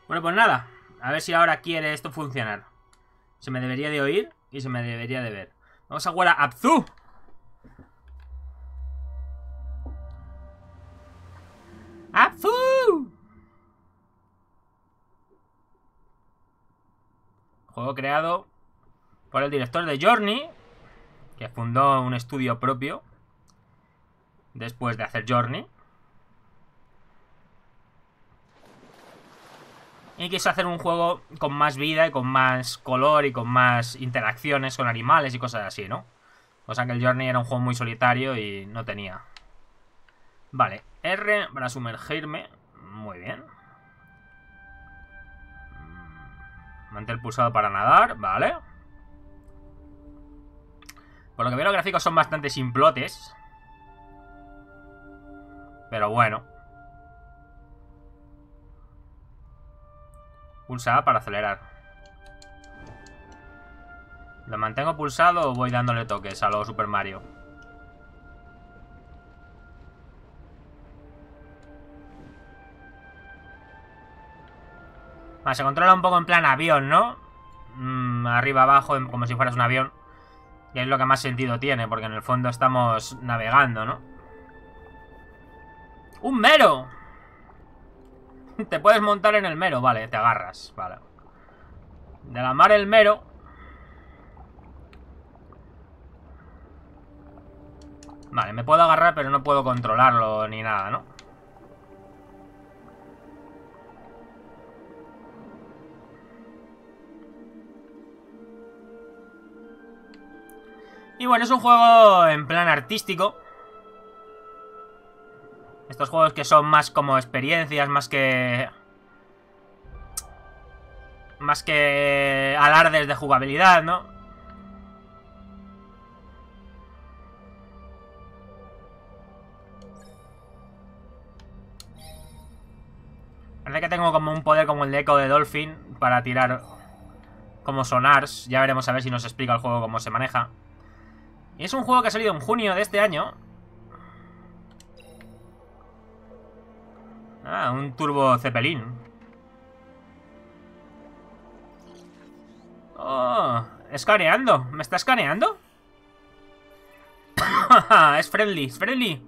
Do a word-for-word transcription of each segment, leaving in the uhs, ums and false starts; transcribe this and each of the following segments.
Bueno, pues nada. A ver si ahora quiere esto funcionar. Se me debería de oír y se me debería de ver. Vamos a jugar a Abzu. ¡Abzu! Juego creado por el director de Journey, que fundó un estudio propio después de hacer Journey. Y quiso hacer un juego con más vida y con más color y con más interacciones con animales y cosas así, ¿no? O sea que el Journey era un juego muy solitario y no tenía. Vale, R para sumergirme. Muy bien. Mantén pulsado para nadar, vale. Por lo que veo los gráficos son bastante simplotes. Pero bueno. Pulsa A para acelerar. ¿Lo mantengo pulsado o voy dándole toques a lo Super Mario? Ah, se controla un poco en plan avión, ¿no? Mm, arriba, abajo, como si fueras un avión. Y es lo que más sentido tiene, porque en el fondo estamos navegando, ¿no? ¡Un mero! Te puedes montar en el mero, vale, te agarras, vale. De la mar el mero. Vale, me puedo agarrar, pero no puedo controlarlo ni nada, ¿no? Y bueno, es un juego en plan artístico. Estos juegos que son más como experiencias, más que... Más que alardes de jugabilidad, ¿no? Parece que tengo como un poder como el de Echo de Dolphin para tirar como sonars. Ya veremos a ver si nos explica el juego cómo se maneja. Y es un juego que ha salido en junio de este año. Ah, un Turbo Zeppelin. Oh, escaneando. ¿Me está escaneando? Es friendly, es friendly.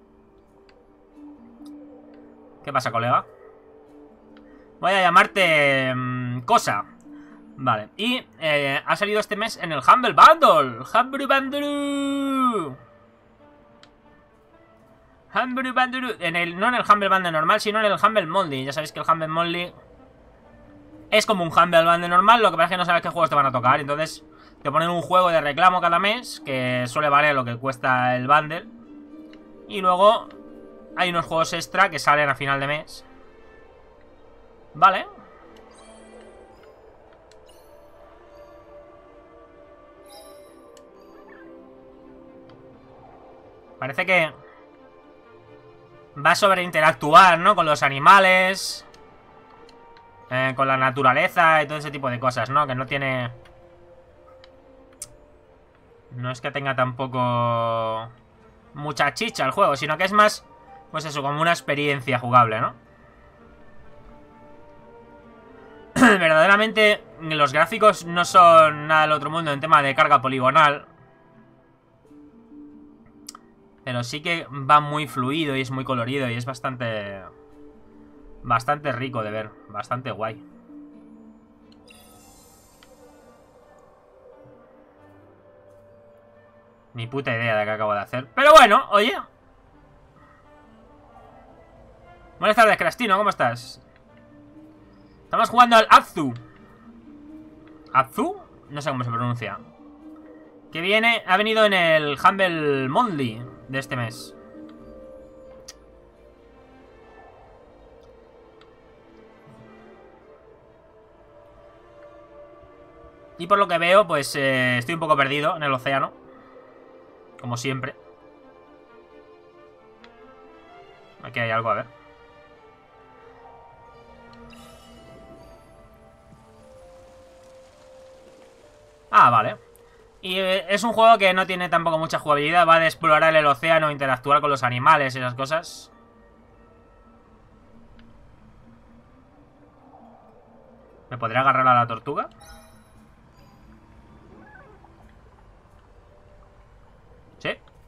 ¿Qué pasa, colega? Voy a llamarte... Mmm, cosa. Vale, y eh, ha salido este mes en el Humble Bundle. Humble Bundle. Humble Bundle. En el, no en el Humble Bundle normal, sino en el Humble Monthly. Ya sabéis que el Humble Monthly es como un Humble Bundle normal. Lo que pasa es que no sabes qué juegos te van a tocar. Entonces te ponen un juego de reclamo cada mes, que suele valer lo que cuesta el bundle. Y luego hay unos juegos extra que salen a final de mes. Vale. Parece que va sobre interactuar, ¿no? Con los animales, eh, con la naturaleza y todo ese tipo de cosas, ¿no? Que no tiene... No es que tenga tampoco mucha chicha el juego, sino que es más, pues eso, como una experiencia jugable, ¿no? Verdaderamente los gráficos no son nada del otro mundo en tema de carga poligonal. Pero sí que va muy fluido y es muy colorido y es bastante... Bastante rico de ver, bastante guay. Ni puta idea de qué acabo de hacer. Pero bueno, oye. Buenas tardes, Crastino, ¿cómo estás? Estamos jugando al Abzu. ¿Abzu? No sé cómo se pronuncia. Que viene, ha venido en el Humble Monthly de este mes. Y por lo que veo, pues eh, estoy un poco perdido en el océano. Como siempre. Aquí hay algo, a ver. Ah, vale. Y eh, es un juego que no tiene tampoco mucha jugabilidad. Va de explorar el océano, interactuar con los animales y esas cosas. ¿Me podría agarrar a la tortuga? ¿Sí?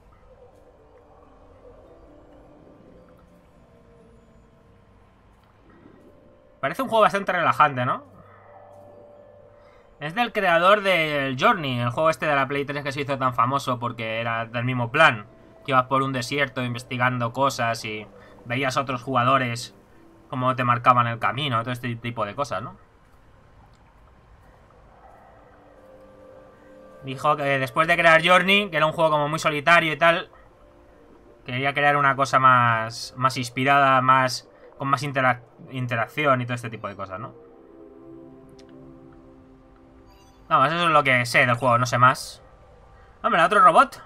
Parece un juego bastante relajante, ¿no? Es del creador del Journey, el juego este de la Play tres que se hizo tan famoso porque era del mismo plan. Que ibas por un desierto investigando cosas y veías a otros jugadores cómo te marcaban el camino, todo este tipo de cosas, ¿no? Dijo que después de crear Journey, que era un juego como muy solitario y tal, quería crear una cosa más, más inspirada, más con más interac interacción y todo este tipo de cosas, ¿no? Vamos, eso es lo que sé del juego, no sé más. Hombre, otro robot.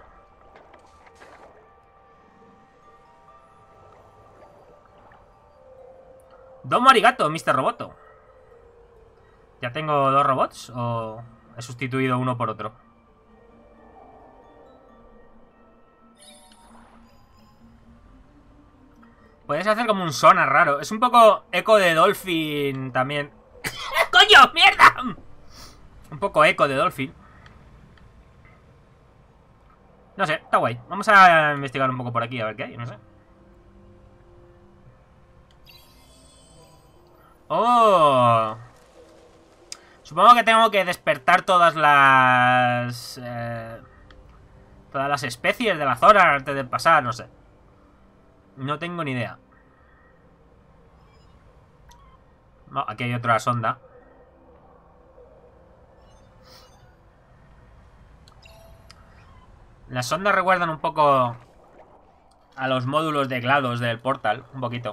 Domo arigato, mister Roboto. ¿Ya tengo dos robots o he sustituido uno por otro? Puedes hacer como un sonar raro. Es un poco eco de Dolphin también. ¡Coño, mierda! Un poco eco de Dolphin. No sé, está guay. Vamos a investigar un poco por aquí a ver qué hay, no sé. ¡Oh! Supongo que tengo que despertar todas las... Eh, todas las especies de la zona antes de pasar, no sé. No tengo ni idea. No, aquí hay otra sonda. Las sondas recuerdan un poco a los módulos de GLaDOS del Portal, un poquito.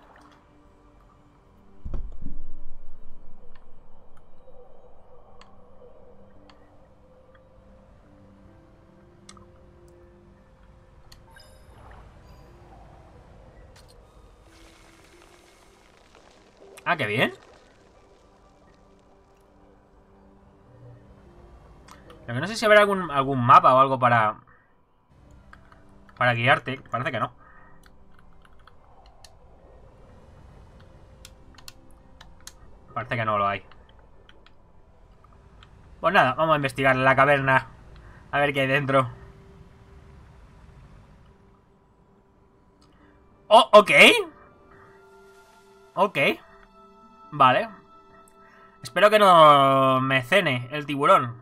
Ah, qué bien. Lo que no sé si habrá algún, algún mapa o algo para... Para guiarte. Parece que no. Parece que no lo hay. Pues nada, vamos a investigar la caverna. A ver qué hay dentro. Oh, ok. Ok. Vale. Espero que no me cene el tiburón.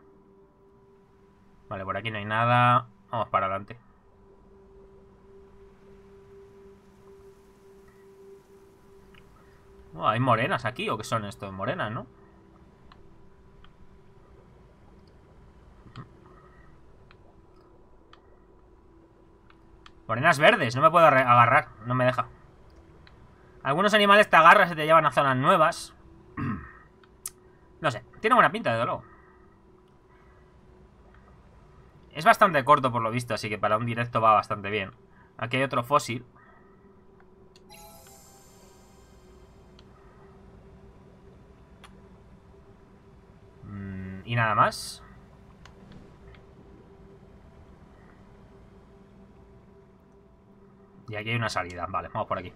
Vale, por aquí no hay nada. Vamos para adelante. Oh, ¿hay morenas aquí? ¿O qué son estos? Morenas, ¿no? Morenas verdes. No me puedo agarrar. No me deja. Algunos animales te agarras y te llevan a zonas nuevas. No sé. Tiene buena pinta, desde luego. Es bastante corto por lo visto, así que para un directo va bastante bien. Aquí hay otro fósil. Mm, y nada más. Y aquí hay una salida. Vale, vamos por aquí.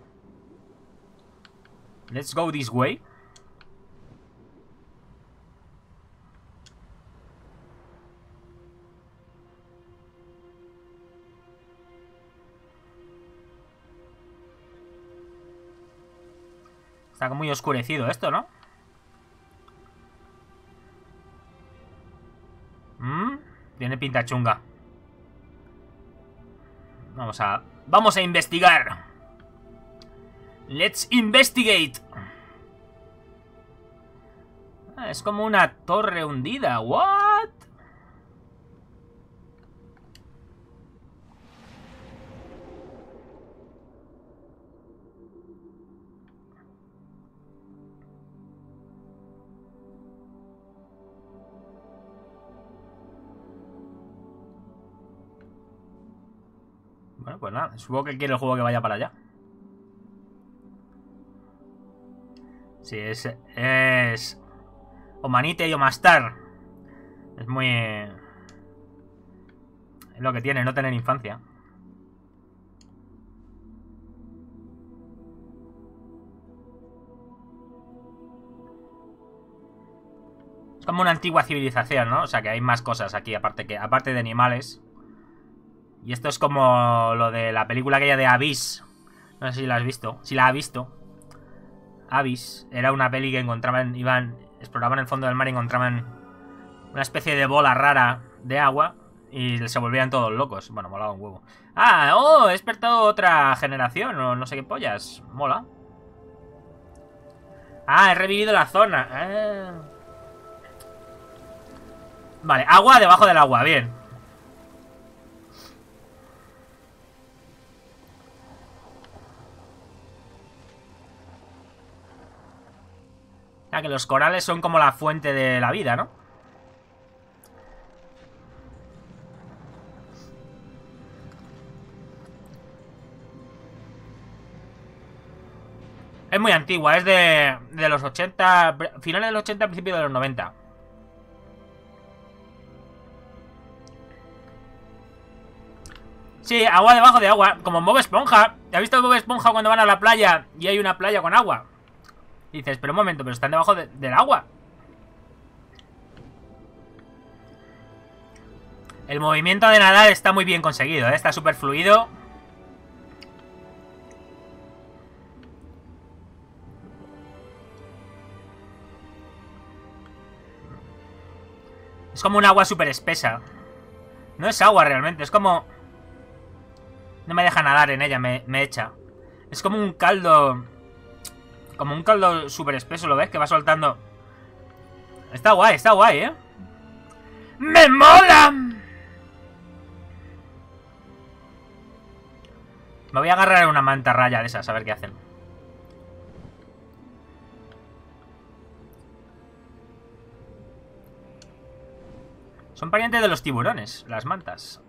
Let's go this way. Está muy oscurecido esto, ¿no? ¿Mm? Tiene pinta chunga. Vamos a... ¡Vamos a investigar! ¡Let's investigate! Ah, es como una torre hundida. ¿What? Bueno, pues nada. Supongo que quiere el juego que vaya para allá. Sí, es... Es... Omanite y Omastar. Es muy... Es lo que tiene, no tener infancia. Es como una antigua civilización, ¿no? O sea que hay más cosas aquí, aparte, que, aparte de animales. Y esto es como lo de la película aquella de Abyss. No sé si la has visto. Si la has visto. Abyss. Era una peli que encontraban, iban, exploraban el fondo del mar y encontraban una especie de bola rara de agua. Y se volvían todos locos. Bueno, molaba un huevo. Ah, oh, he despertado otra generación. O no sé qué pollas. Mola. Ah, he revivido la zona. Ah. Vale, agua debajo del agua, bien. Ah, que los corales son como la fuente de la vida, ¿no? Es muy antigua, es de, de los ochenta, finales de los ochenta, principios de los noventa. Sí, agua debajo de agua, como Bob Esponja. ¿Has visto Bob Esponja cuando van a la playa y hay una playa con agua? Y dices, pero un momento, pero están debajo de, del agua. El movimiento de nadar está muy bien conseguido, ¿eh? Está súper fluido. Es como un agua súper espesa. No es agua realmente, es como... No me deja nadar en ella, me, me echa. Es como un caldo... Como un caldo súper espeso, ¿lo ves? Que va soltando... Está guay, está guay, ¿eh? ¡Me mola! Me voy a agarrar una mantarraya de esas, a ver qué hacen. Son parientes de los tiburones, las mantas.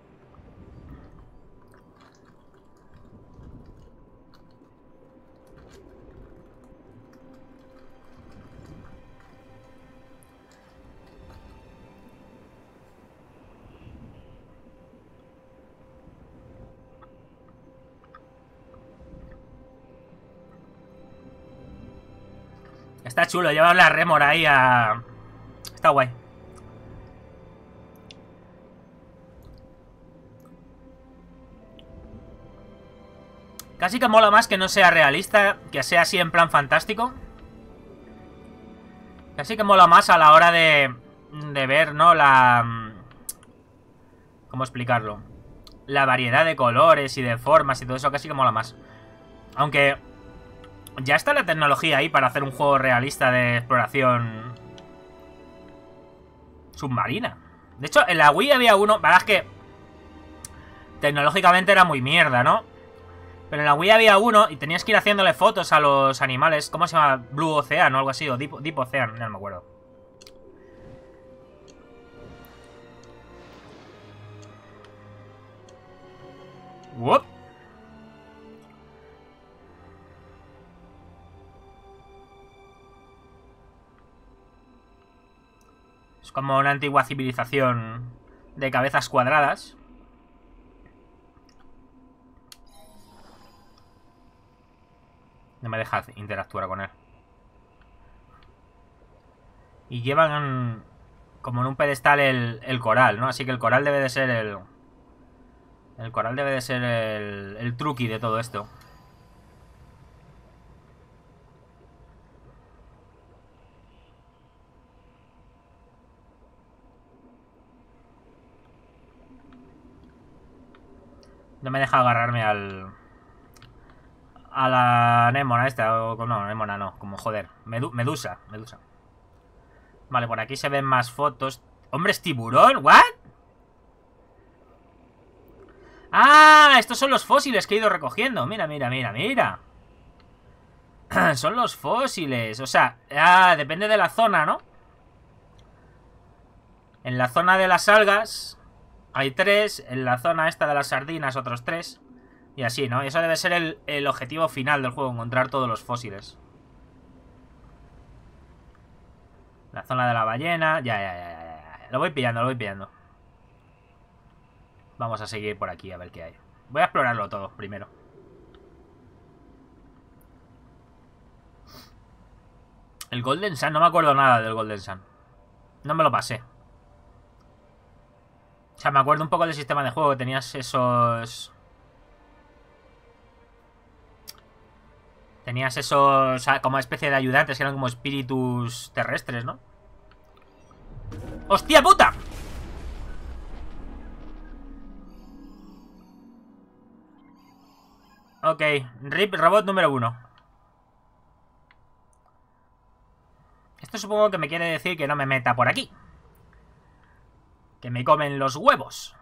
Está chulo, llevar la rémora ahí a... Está guay. Casi que mola más que no sea realista, que sea así en plan fantástico. Casi que mola más a la hora de, de ver, ¿no? La... ¿Cómo explicarlo? La variedad de colores y de formas y todo eso casi que mola más. Aunque... Ya está la tecnología ahí para hacer un juego realista de exploración submarina. De hecho, en la Wii había uno... Verdad es que tecnológicamente era muy mierda, ¿no? Pero en la Wii había uno y tenías que ir haciéndole fotos a los animales. ¿Cómo se llama? Blue Ocean o algo así. O Deep, Deep Ocean, no me acuerdo. Whoop. Es como una antigua civilización de cabezas cuadradas. No me deja interactuar con él. Y llevan como en un pedestal el, el coral, ¿no? Así que el coral debe de ser el... El coral debe de ser el, el truqui de todo esto. No me deja agarrarme al... A la anémona esta, o no, anémona no, como joder, Medu medusa, medusa. Vale, por aquí se ven más fotos. ¡Hombres tiburón! ¿What? ¡Ah! Estos son los fósiles que he ido recogiendo. Mira, mira, mira, mira. Son los fósiles. O sea, ah, depende de la zona, ¿no? En la zona de las algas hay tres. En la zona esta de las sardinas otros tres. Y así, ¿no? Y eso debe ser el, el objetivo final del juego, encontrar todos los fósiles. La zona de la ballena. Ya, ya, ya, ya, ya. Lo voy pillando, lo voy pillando. Vamos a seguir por aquí a ver qué hay. Voy a explorarlo todo primero. El Golden Sun, no me acuerdo nada del Golden Sun. No me lo pasé. O sea, me acuerdo un poco del sistema de juego. Tenías esos... Tenías esos... como especie de ayudantes que eran como espíritus terrestres, ¿no? ¡Hostia puta! Ok, R I P robot número uno. Esto supongo que me quiere decir que no me meta por aquí. Que me comen los huevos.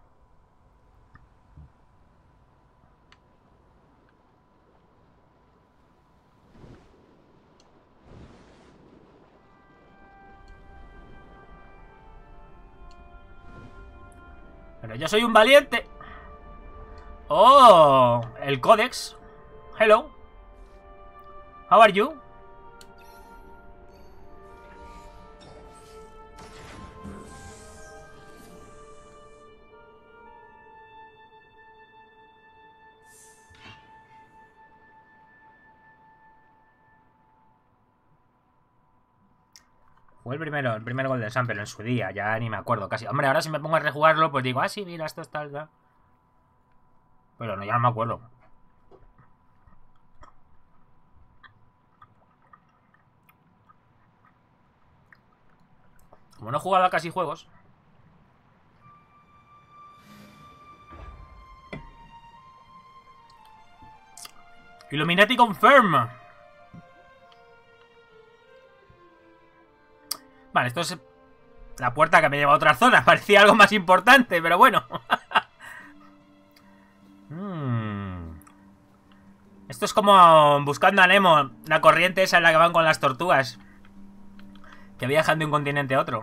Pero yo soy un valiente. Oh, el códex. Hello. How are you? Fue el primero, el primer Golden Sun, pero en su día, ya ni me acuerdo casi. Hombre, ahora si me pongo a rejugarlo, pues digo, ah, sí, mira, esto está... tal. Pero no, ya no me acuerdo. Como no he jugado a casi juegos. Illuminati Confirm. Vale, esto es la puerta que me lleva a otra zona. Parecía algo más importante, pero bueno. mm. Esto es como buscando a Nemo. La corriente esa en la que van con las tortugas, que viajan de un continente a otro.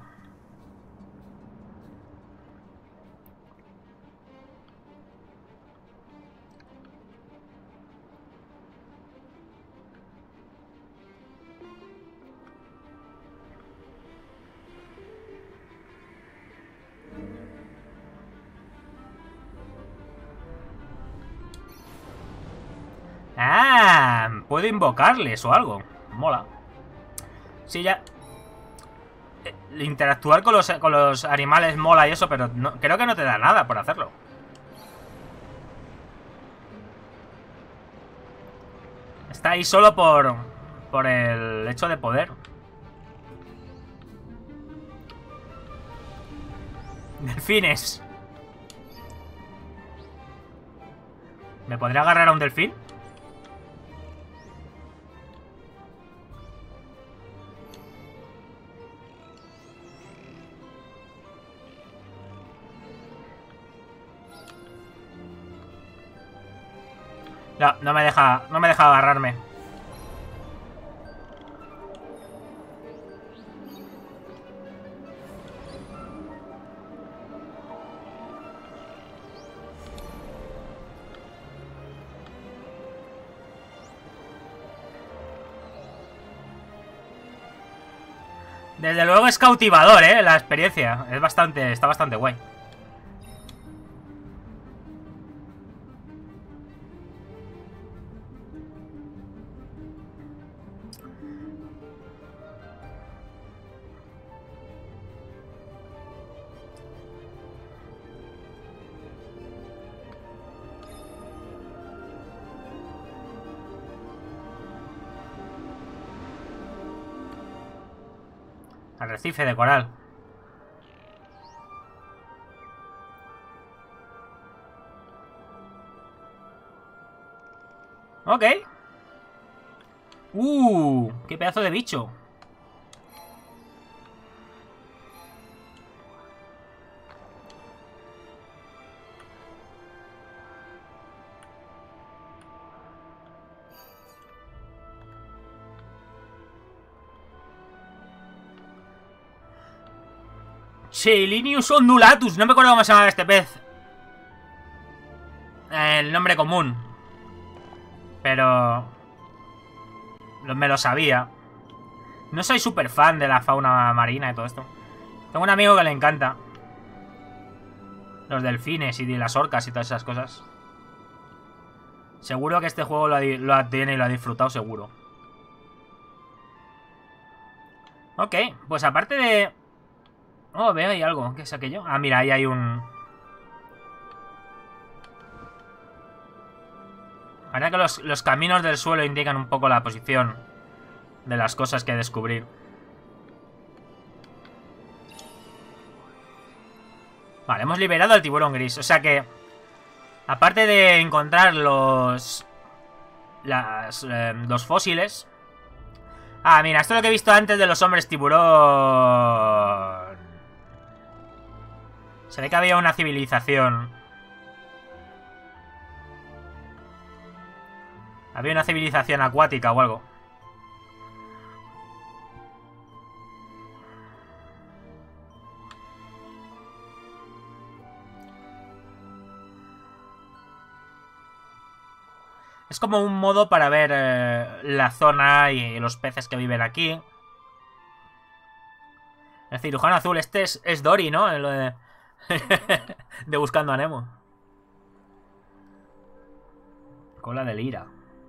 Ah, puedo invocarles o algo. Mola. Sí, ya... Interactuar con los, con los animales mola y eso, pero no, creo que no te da nada por hacerlo. Está ahí solo por, por el hecho de poder. Delfines. ¿Me podría agarrar a un delfín? No, no me deja, no me deja agarrarme. Desde luego es cautivador, eh, la experiencia. Es bastante, está bastante guay. Arrecife de coral. Ok. Uh, qué pedazo de bicho. Cheilinius ondulatus. No me acuerdo cómo se llama este pez. El nombre común. Pero... me lo sabía. No soy súper fan de la fauna marina y todo esto. Tengo un amigo que le encanta los delfines y las orcas y todas esas cosas. Seguro que este juego lo, lo tiene y lo ha disfrutado, seguro. Ok, pues aparte de... Oh, veo ahí algo. ¿Qué es aquello? Ah, mira, ahí hay un... La verdad que los, los caminos del suelo indican un poco la posición de las cosas que descubrir. Vale, hemos liberado al tiburón gris. O sea que... Aparte de encontrar los... Las, eh, los fósiles... Ah, mira, esto es lo que he visto antes de los hombres tiburón. Se ve que había una civilización. Había una civilización acuática o algo. Es como un modo para ver eh, la zona y los peces que viven aquí. El cirujano azul, este es, es Dory, ¿no? Lo de... de Buscando a Nemo. Cola de lira.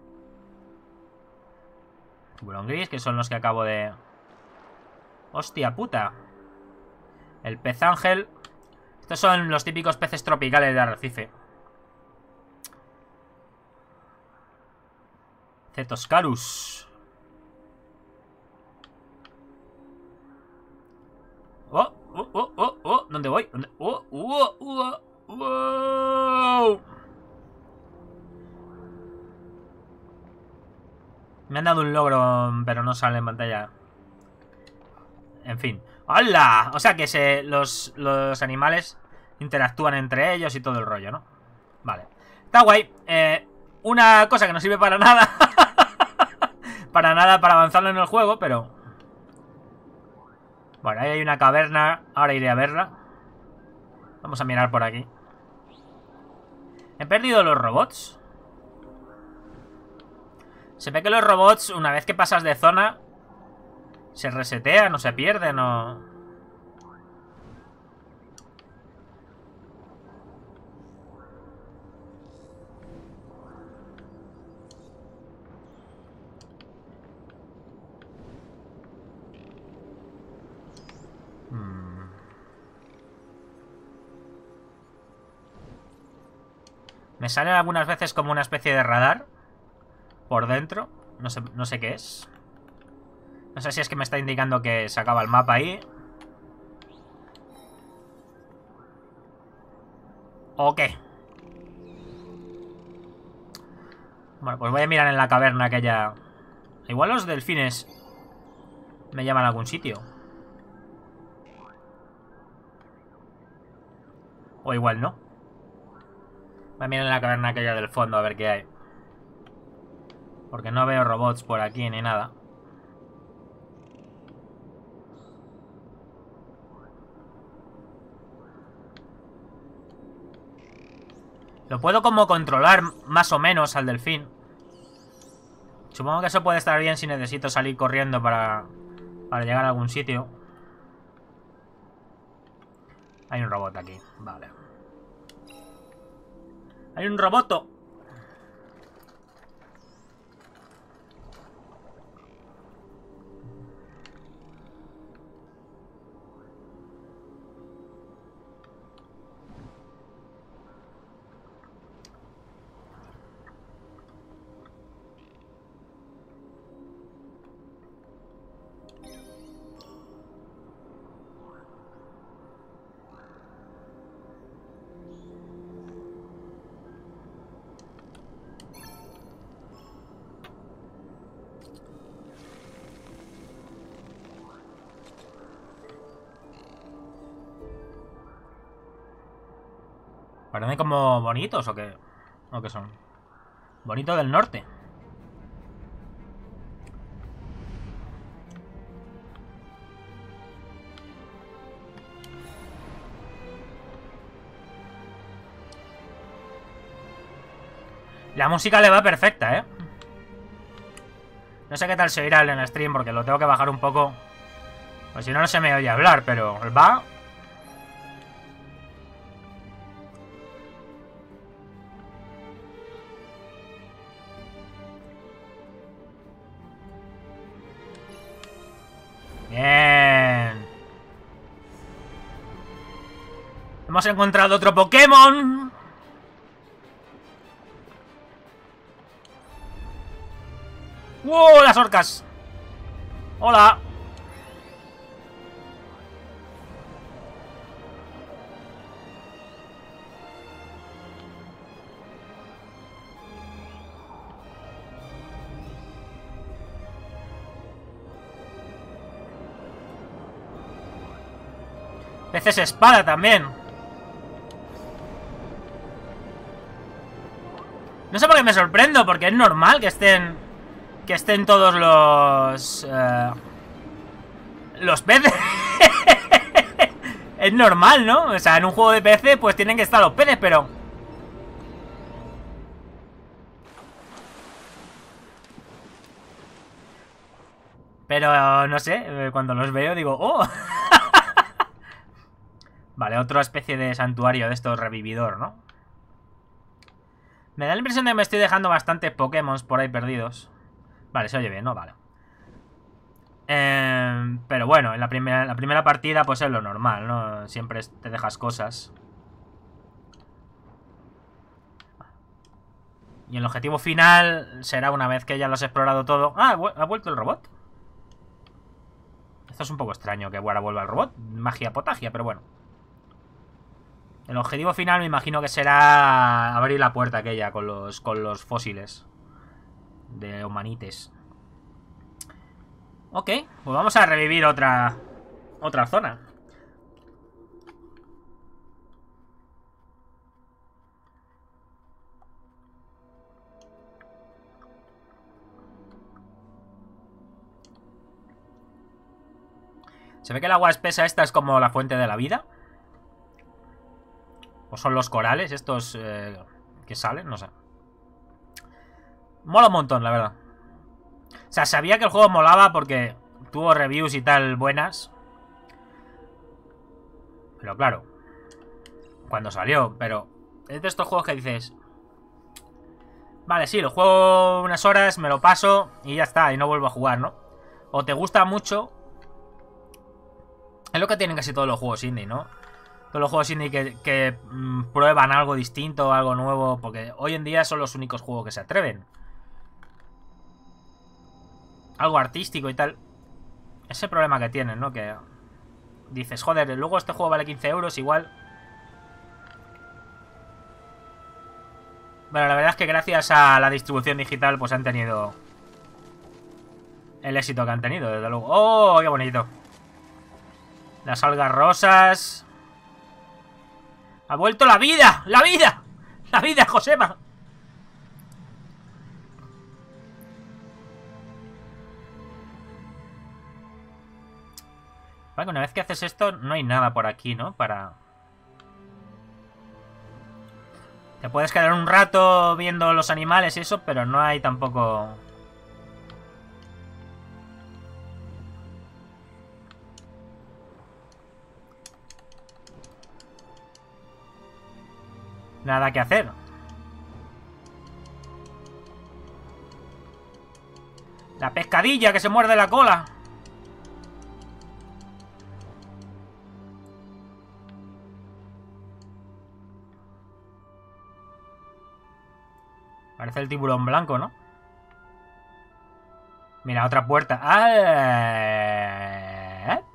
Tiburón gris, que son los que acabo de... ¡Hostia puta! El pez ángel. Estos son los típicos peces tropicales de arrecife. Cetoscarus. Oh, oh, oh, oh, oh. ¿Dónde voy? ¿Dónde? Oh, oh, oh, oh. Me han dado un logro, pero no sale en pantalla. En fin. ¡Hala! O sea que se, los, los animales interactúan entre ellos y todo el rollo, ¿no? Vale. Está guay. Eh, una cosa que no sirve para nada. Para nada para avanzarlo en el juego, pero... Bueno, ahí hay una caverna. Ahora iré a verla. Vamos a mirar por aquí. He perdido los robots. Se ve que los robots, una vez que pasas de zona, se resetean o se pierden o... Hmm. Me salen algunas veces como una especie de radar por dentro. No sé, no sé qué es. No sé si es que me está indicando que se acaba el mapa ahí. ¿O qué? Bueno, pues voy a mirar en la caverna aquella. Igual los delfines me llaman a algún sitio. O igual no. Voy a mirar en la caverna aquella del fondo a ver qué hay. Porque no veo robots por aquí ni nada. Lo puedo como controlar más o menos al delfín. Supongo que eso puede estar bien si necesito salir corriendo para, para llegar a algún sitio. Hay un robot aquí, vale. Hay un roboto. Parecen como bonitos o qué. ¿O qué son? Bonito del norte. La música le va perfecta, ¿eh? No sé qué tal se oirá en el stream porque lo tengo que bajar un poco. Pues si no, no se me oye hablar, pero va... Bien. Hemos encontrado otro Pokémon. ¡Wow! Las orcas. Hola. Peces espada también. No sé por qué me sorprendo, porque es normal que estén... Que estén todos los... Uh, los peces. Es normal, ¿no? O sea, en un juego de P C pues tienen que estar los peces, pero... Pero, no sé, cuando los veo digo... ¡Oh! Vale, otra especie de santuario de estos revividor, ¿no? Me da la impresión de que me estoy dejando bastantes Pokémon por ahí perdidos. Vale, se oye bien, ¿no? Vale. Eh, pero bueno, en la primera, en la primera partida pues es lo normal, ¿no? Siempre te dejas cosas. Y el objetivo final será una vez que ya lo has explorado todo... Ah, ¿ha vuelto el robot? Esto es un poco extraño que ahora vuelva el robot. Magia potagia, pero bueno. El objetivo final me imagino que será abrir la puerta aquella con los, con los fósiles de humanites. Ok, pues vamos a revivir otra otra zona. Se ve que el agua espesa esta es como la fuente de la vida. O son los corales estos eh, que salen, no sé. Mola un montón, la verdad. O sea, sabía que el juego molaba porque tuvo reviews y tal buenas. Pero claro, cuando salió, pero es de estos juegos que dices... Vale, sí, lo juego unas horas, me lo paso y ya está, y no vuelvo a jugar, ¿no? O te gusta mucho... Es lo que tienen casi todos los juegos indie, ¿no? Todos los juegos indie que, que mmm, prueban algo distinto, algo nuevo, porque hoy en día son los únicos juegos que se atreven. Algo artístico y tal. Ese problema que tienen, ¿no? Que dices, joder, luego este juego vale quince euros, igual. Bueno, la verdad es que gracias a la distribución digital, pues han tenido el éxito que han tenido, desde luego. ¡Oh, qué bonito! Las algas rosas. ¡Ha vuelto la vida! ¡La vida! ¡La vida, Josema! Vale, una vez que haces esto, no hay nada por aquí, ¿no? Para... Te puedes quedar un rato viendo los animales y eso, pero no hay tampoco... nada que hacer. La pescadilla que se muerde la cola. Parece el tiburón blanco, ¿no? Mira, otra puerta. ¡Ah! ¿Eh?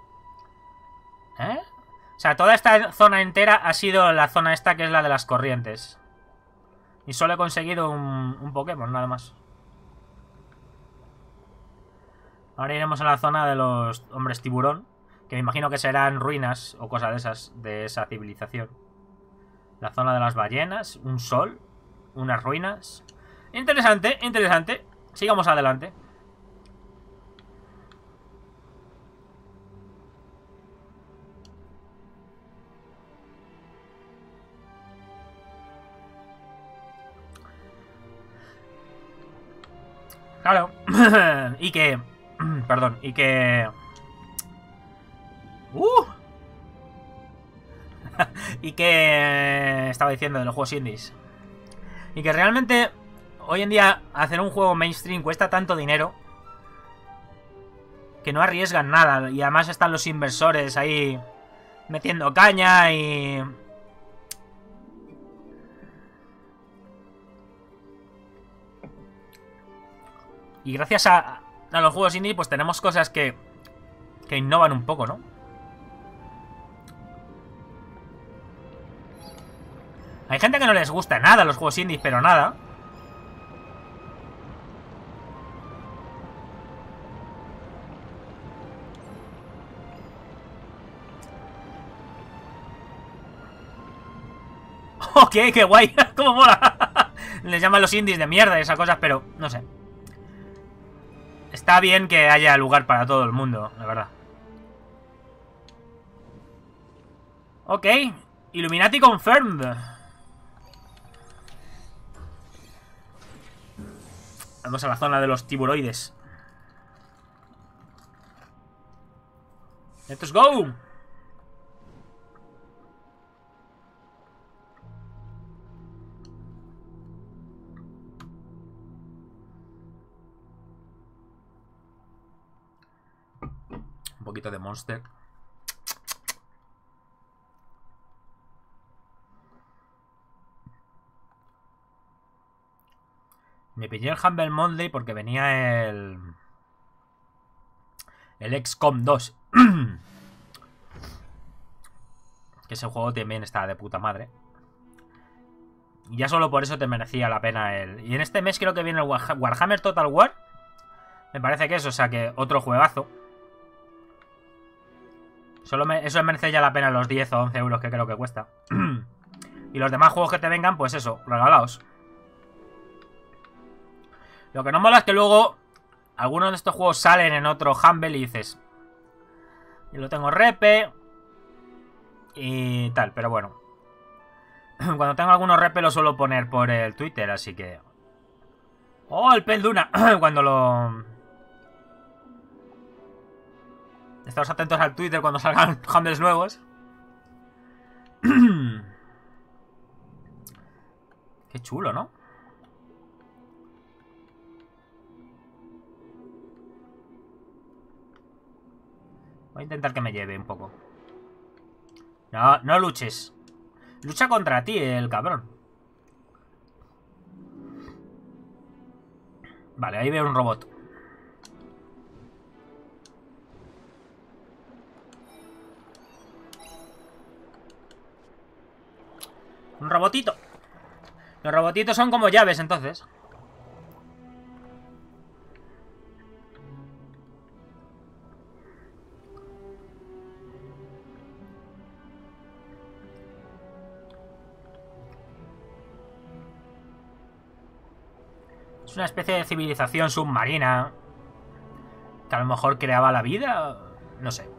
¿Eh? O sea, toda esta zona entera ha sido la zona esta que es la de las corrientes. Y solo he conseguido un, un Pokémon, nada más. Ahora iremos a la zona de los hombres tiburón, que me imagino que serán ruinas o cosas de esas, de esa civilización. La zona de las ballenas, un sol, unas ruinas. Interesante, interesante. Sigamos adelante. Claro. Y que... Perdón, y que... ¡Uh! Y que... Estaba diciendo de los juegos indies. Y que realmente... Hoy en día hacer un juego mainstream cuesta tanto dinero que no arriesgan nada. Y además están los inversores ahí metiendo caña y... Y gracias a, a los juegos indie, pues tenemos cosas que, que innovan un poco, ¿no? Hay gente que no les gusta nada los juegos indies, pero nada. Ok, qué guay, cómo mola. Les llaman los indies de mierda y esas cosas, pero no sé. Está bien que haya lugar para todo el mundo, la verdad. Ok, Illuminati confirmed. Vamos a la zona de los tiburoides. Let's go. Un poquito de Monster. Me pillé el Humble Monday porque venía el... El X COM dos. Que ese juego también está de puta madre. Y ya solo por eso te merecía la pena el... Y en este mes creo que viene el Warhammer Total War. Me parece que es, o sea que otro juegazo. Solo me... Eso merece ya la pena los diez o once euros que creo que cuesta. Y los demás juegos que te vengan, pues eso, regalaos. Lo que no mola es que luego algunos de estos juegos salen en otro Humble y dices... Yo lo tengo repe... Y tal, pero bueno. Cuando tengo algunos repe lo suelo poner por el Twitter, así que... ¡Oh, el Pelduna! Cuando lo... Estamos atentos al Twitter cuando salgan Humbles nuevos. Qué chulo, ¿no? Voy a intentar que me lleve un poco. No, no luches. Lucha contra ti, el cabrón. Vale, ahí veo un robot. Un robotito. Los robotitos son como llaves, entonces. Es una especie de civilización submarina que a lo mejor creaba la vida. No sé.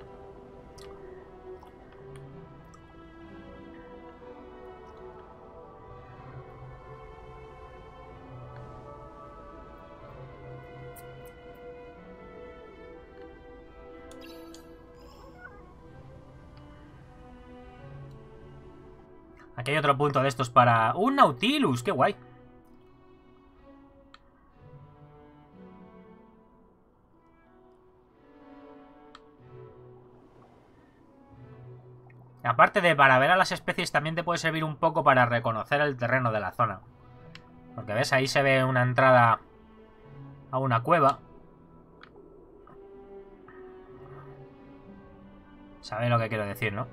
Aquí hay otro punto de estos para... ¡Un Nautilus! ¡Qué guay! Aparte de para ver a las especies, también te puede servir un poco para reconocer el terreno de la zona. Porque ves, ahí se ve una entrada a una cueva. ¿Sabes lo que quiero decir, no?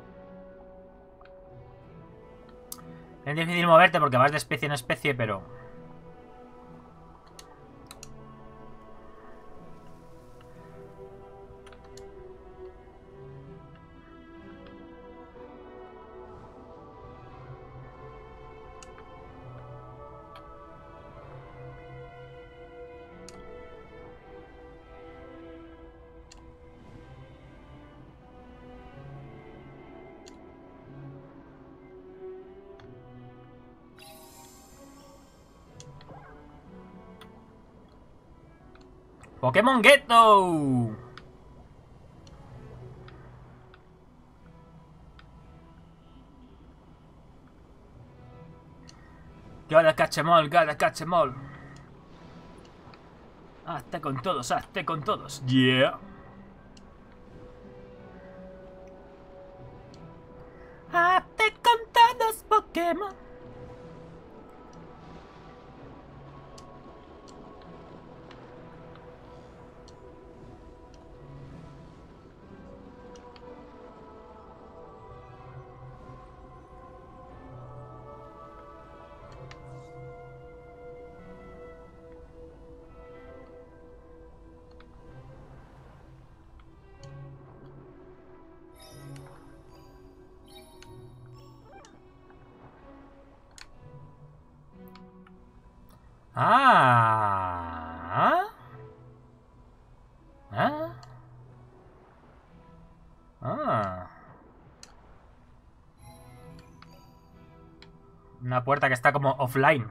Es difícil moverte porque vas de especie en especie, pero... ¡Pokémon Ghetto! Gotta catch 'em all, gotta catch 'em all. Hazte con todos, hazte con todos. Yeah. quema. Ah. Ah. Ah. Una puerta que está como offline.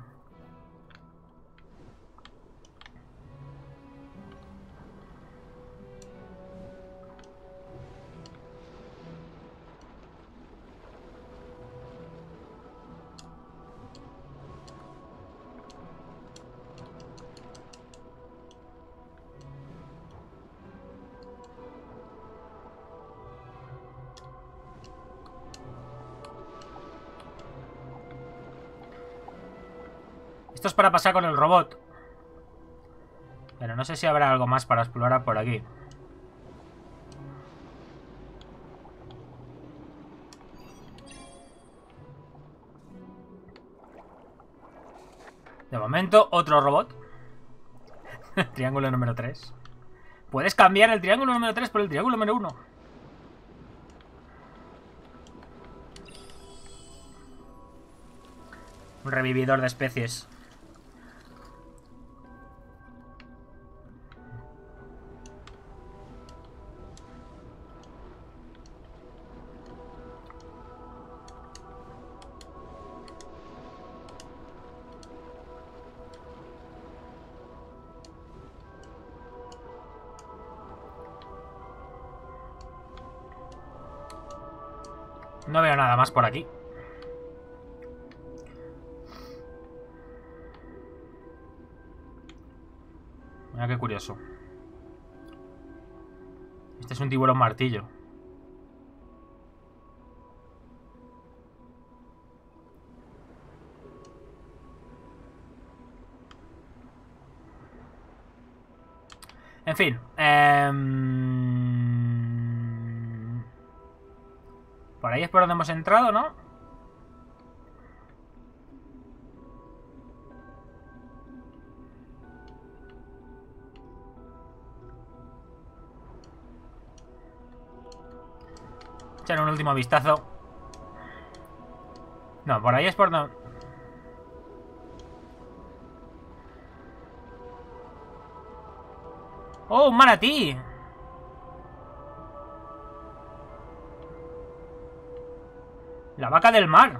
Esto es para pasar con el robot. Pero no sé si habrá algo más para explorar por aquí. De momento, otro robot. Triángulo número tres. Puedes cambiar el triángulo número tres por el triángulo número uno. Un revividor de especies. No veo nada más por aquí. Mira qué curioso. Este es un tiburón martillo. En fin. Eh... Por ahí es por donde hemos entrado, ¿no? Echar un último vistazo. No, por ahí es por donde... ¡Oh, un manatí! La vaca del mar.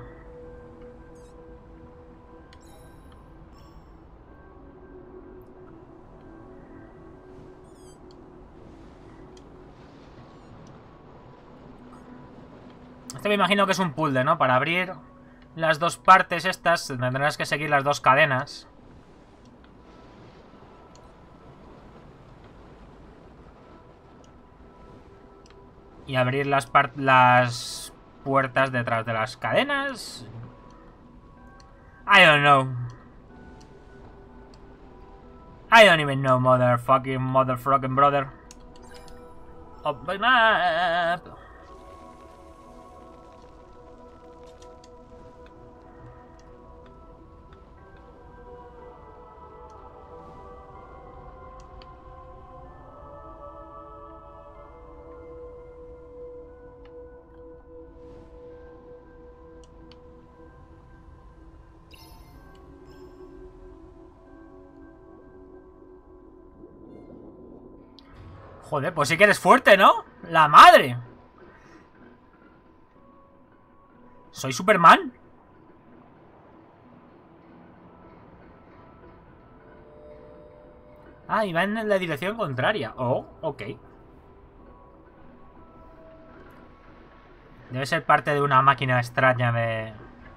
Este me imagino que es un puzzle, ¿no? Para abrir las dos partes estas tendrás que seguir las dos cadenas. Y abrir las, las puertas detrás de las cadenas. I don't know. I don't even know, motherfucking, motherfucking brother. Up my map. Joder, pues sí que eres fuerte, ¿no? ¡La madre! ¿Soy Superman? Ah, y va en la dirección contraria. Oh, ok. Debe ser parte de una máquina extraña de...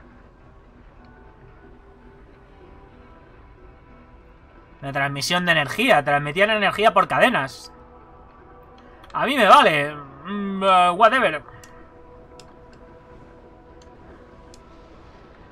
de transmisión de energía. Transmitían energía por cadenas. A mí me vale. Mm, uh, whatever.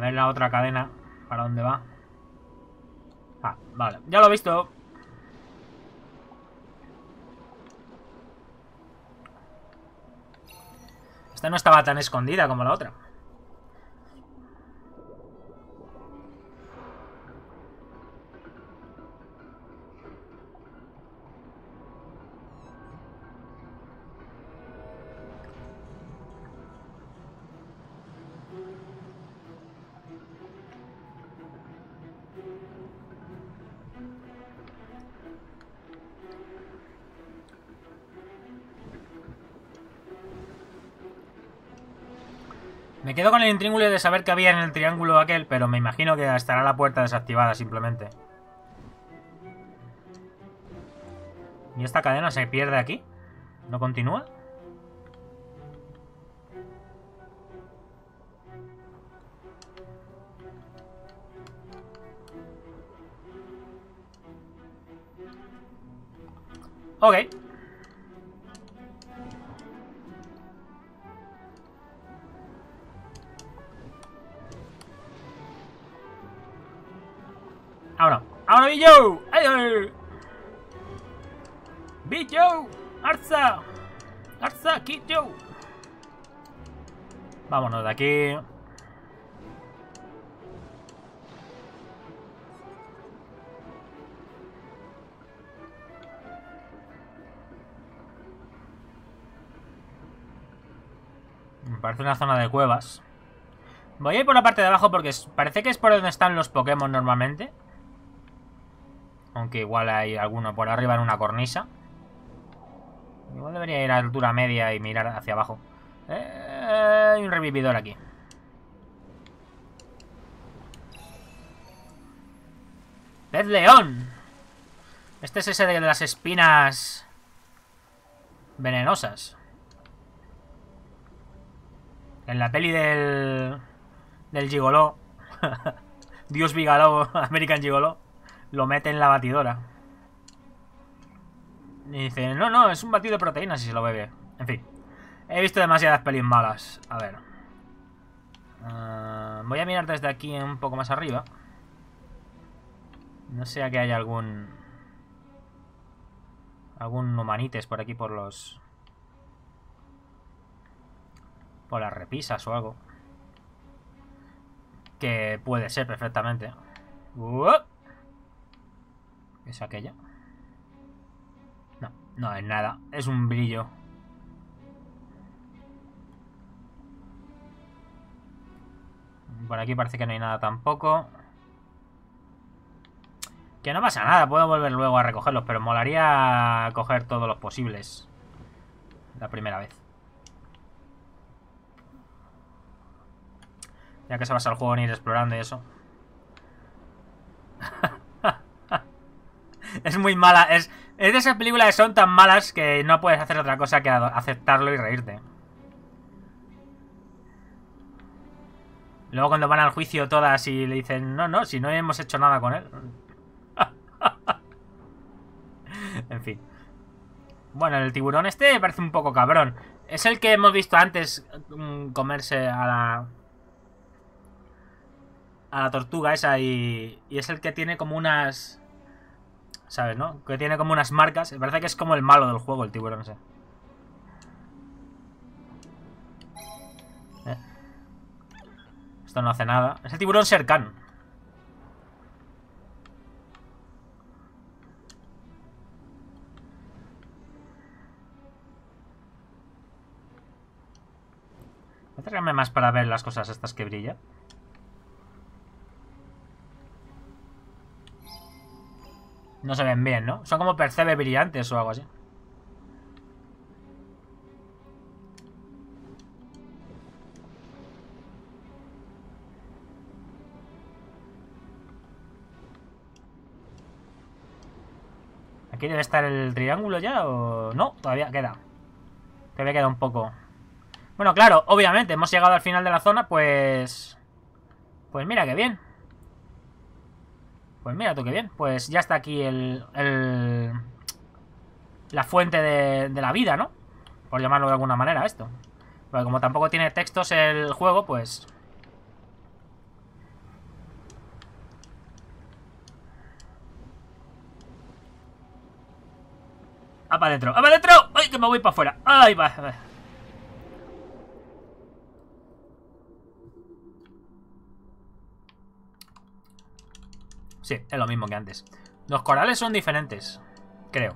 ver la otra cadena. ¿Para dónde va? Ah, vale. Ya lo he visto. Esta no estaba tan escondida como la otra. Me quedo con el intríngulo de saber qué había en el triángulo aquel, pero me imagino que estará la puerta desactivada simplemente. ¿Y esta cadena se pierde aquí? ¿No continúa? Ok. Ahora, ahora Billo. ¡Ay, ay! Billo, Arza, Arza, Killo. Vámonos de aquí. Me parece una zona de cuevas. Voy a ir por la parte de abajo porque parece que es por donde están los Pokémon normalmente. Aunque igual hay alguno por arriba en una cornisa. Igual debería ir a altura media y mirar hacia abajo. Eh, hay un revividor aquí. ¡Pez león! Este es ese de las espinas venenosas. En la peli del... del Gigoló. Dios Bigaló, American Gigoló. Lo mete en la batidora. Y dice, no, no, es un batido de proteínas y se lo bebe. En fin. He visto demasiadas pelis malas. A ver. Uh, voy a mirar desde aquí un poco más arriba. No sé a que haya algún... algún humanites por aquí por los... por las repisas o algo. Que puede ser perfectamente. Uh, ¿Es aquella? No, no es nada. Es un brillo. Por aquí parece que no hay nada tampoco. Que no pasa nada, puedo volver luego a recogerlos, pero molaría coger todos los posibles. La primera vez. Ya que se basa el juego en ir explorando y eso. Es muy mala. Es, es de esas películas que son tan malas que no puedes hacer otra cosa que aceptarlo y reírte. Luego cuando van al juicio todas y le dicen, no, no, si no hemos hecho nada con él. En fin. Bueno, el tiburón este me parece un poco cabrón. Es el que hemos visto antes comerse a la... a la tortuga esa y... y es el que tiene como unas... ¿sabes, no? Que tiene como unas marcas. Me parece que es como el malo del juego, el tiburón ese. ¿Eh? Esto no hace nada. Es el tiburón cercano. Voy a acercarme más para ver las cosas estas que brillan. No se ven bien, ¿no? Son como percebe brillantes o algo así. ¿Aquí debe estar el triángulo ya o...? No, todavía queda. Todavía queda un poco. Bueno, claro, obviamente, hemos llegado al final de la zona, pues... pues mira, qué bien. Pues mira tú, qué bien. Pues ya está aquí el... el... la fuente de, de la vida, ¿no? Por llamarlo de alguna manera esto. Porque como tampoco tiene textos el juego, pues... para adentro! ¡Va para adentro! ¡Ay, que me voy para afuera! ¡Ay, va! va. Sí, es lo mismo que antes. Los corales son diferentes, creo.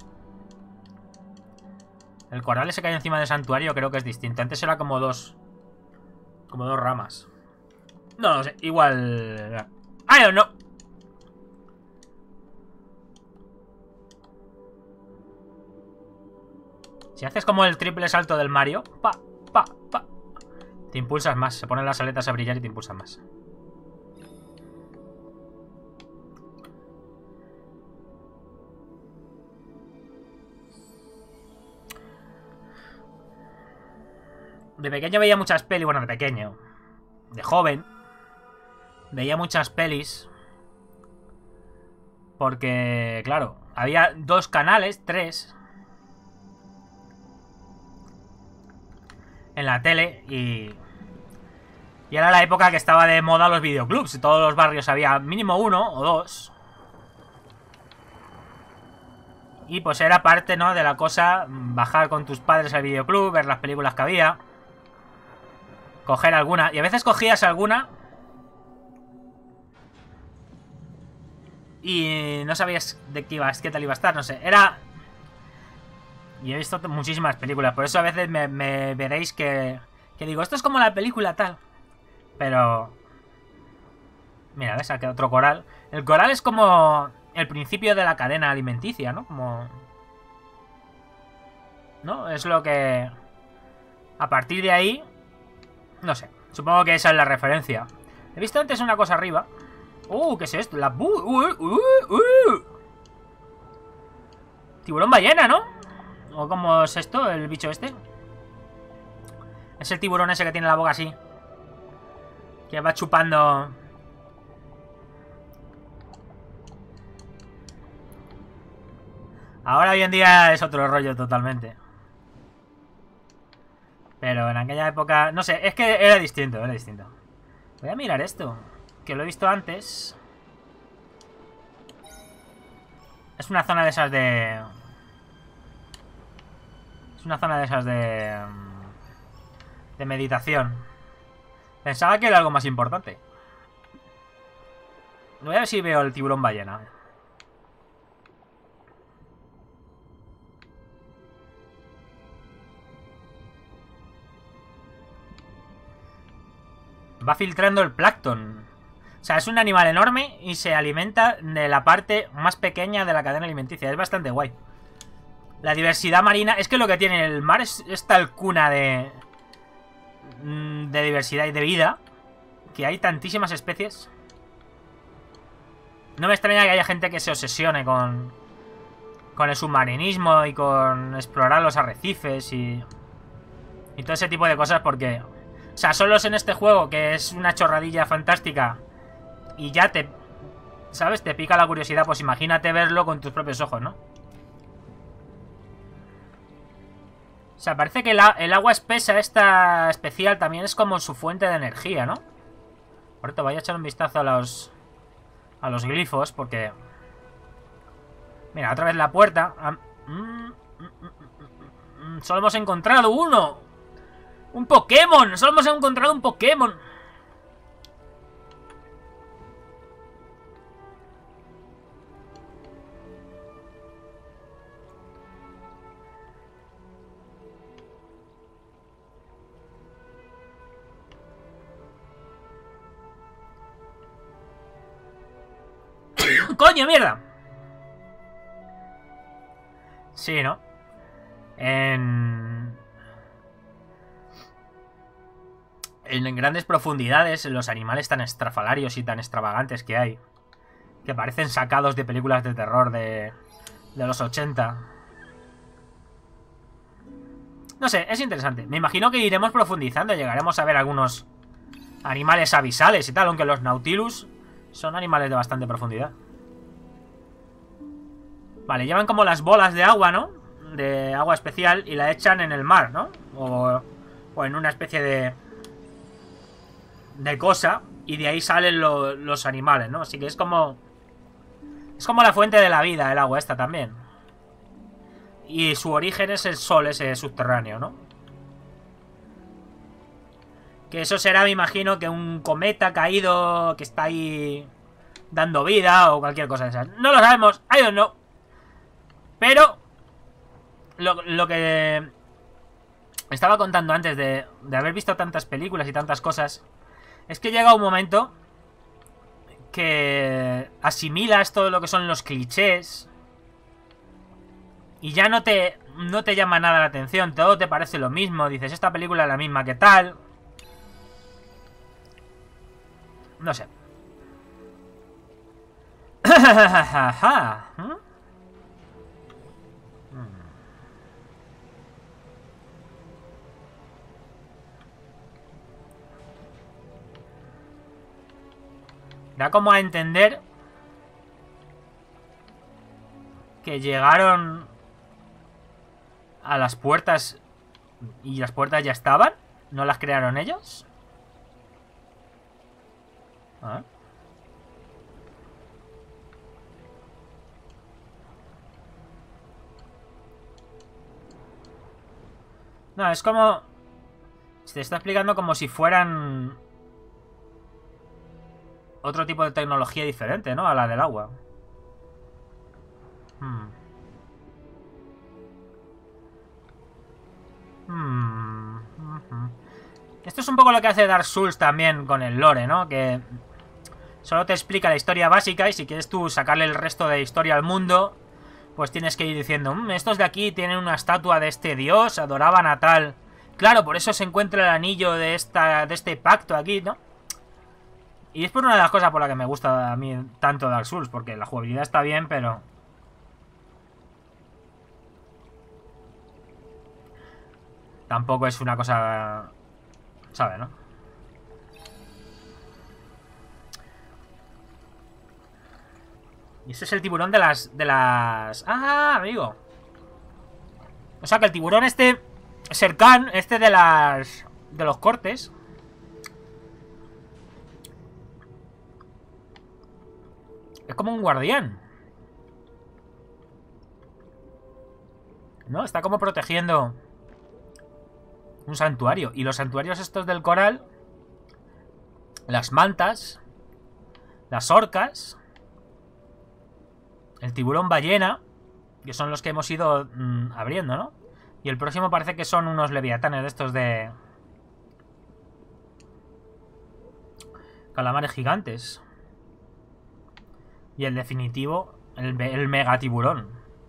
El coral ese que hay encima del santuario creo que es distinto. Antes era como dos... Como dos ramas. No, no sé, igual... ¡I don't know! Si haces como el triple salto del Mario, pa, pa, pa, te impulsas más. Se ponen las aletas a brillar y te impulsan más. De pequeño veía muchas pelis, bueno, de pequeño, de joven, veía muchas pelis. Porque, claro, había dos canales, tres... en la tele y... Y era la época que estaba de moda los videoclubs. En todos los barrios había mínimo uno o dos. Y pues era parte, ¿no?, de la cosa, bajar con tus padres al videoclub, ver las películas que había, coger alguna. Y a veces cogías alguna y no sabías de qué ibas, qué tal iba a estar, no sé. Era... Y he visto muchísimas películas, por eso a veces me, me veréis que, que digo, esto es como la película tal. Pero... Mira, ¿ves? Aquí otro coral. El coral es como el principio de la cadena alimenticia, ¿no? Como... ¿No? Es lo que... A partir de ahí... No sé. Supongo que esa es la referencia. He visto antes una cosa arriba. Uh, ¿qué es esto? La... Uh, uh, uh, uh. Tiburón ballena, ¿no? ¿O cómo es esto? El bicho este. Es el tiburón ese que tiene la boca así. Que va chupando... Ahora hoy en día es otro rollo totalmente. Pero en aquella época... No sé, es que era distinto, era distinto. Voy a mirar esto, que lo he visto antes. Es una zona de esas de... Es una zona de esas de... De meditación. Pensaba que era algo más importante. Voy a ver si veo el tiburón ballena. Va filtrando el plancton. O sea, es un animal enorme y se alimenta de la parte más pequeña de la cadena alimenticia. Es bastante guay. La diversidad marina... Es que lo que tiene el mar es, es tal cuna de... De diversidad y de vida, que hay tantísimas especies. No me extraña que haya gente que se obsesione con... Con el submarinismo y con explorar los arrecifes y... Y todo ese tipo de cosas porque... O sea, solos en este juego, que es una chorradilla fantástica, y ya te... ¿Sabes? Te pica la curiosidad, pues imagínate verlo con tus propios ojos, ¿no? O sea, parece que el, el agua espesa esta especial también es como su fuente de energía, ¿no? Por cierto, voy a echar un vistazo a los... A los glifos, porque... Mira, otra vez la puerta. Ah, mm, mm, mm, mm, solo hemos encontrado uno. ¡Un Pokémon! ¡Solo hemos encontrado un Pokémon! ¡Coño, mierda! Sí, ¿no? En... En grandes profundidades, los animales tan estrafalarios y tan extravagantes que hay, que parecen sacados de películas de terror de, de los ochenta. No sé, es interesante. Me imagino que iremos profundizando, llegaremos a ver algunos animales abisales y tal, aunque los Nautilus son animales de bastante profundidad. Vale, llevan como las bolas de agua, ¿no? De agua especial y la echan en el mar, ¿no? O, o en una especie de... de cosa, y de ahí salen lo, los animales, ¿no? Así que es como... Es como la fuente de la vida, el agua esta también. Y su origen es el sol ese subterráneo, ¿no? Que eso será, me imagino, que un cometa caído que está ahí dando vida o cualquier cosa de esas. No lo sabemos, I don't know. Pero lo, lo que estaba contando antes de, de haber visto tantas películas y tantas cosas es que llega un momento que asimilas todo lo que son los clichés y ya no te, no te llama nada la atención. Todo te parece lo mismo. Dices, esta película es la misma que tal. No sé. Da como a entender que llegaron a las puertas y las puertas ya estaban. ¿No las crearon ellos? ¿Ah? No, es como... Se te está explicando como si fueran... otro tipo de tecnología diferente, ¿no? A la del agua. Hmm. Hmm. Uh-huh. Esto es un poco lo que hace Dark Souls también con el lore, ¿no? Que solo te explica la historia básica y si quieres tú sacarle el resto de historia al mundo, pues tienes que ir diciendo, mmm, estos de aquí tienen una estatua de este dios, adoraban a tal. Claro, por eso se encuentra el anillo de, esta, de este pacto aquí, ¿no? Y es por una de las cosas por las que me gusta a mí tanto Dark Souls, porque la jugabilidad está bien, pero... tampoco es una cosa... ¿sabe, no? Y ese es el tiburón de las... de las... ¡Ah, amigo! O sea que el tiburón este... Serkan, este de las... de los cortes... es como un guardián. ¿No? Está como protegiendo un santuario. Y los santuarios estos del coral, las mantas, las orcas, el tiburón ballena, que son los que hemos ido mmm, abriendo, ¿no? Y el próximo parece que son unos leviatanes de estos de... calamares gigantes. Y el definitivo, el, el mega tiburón.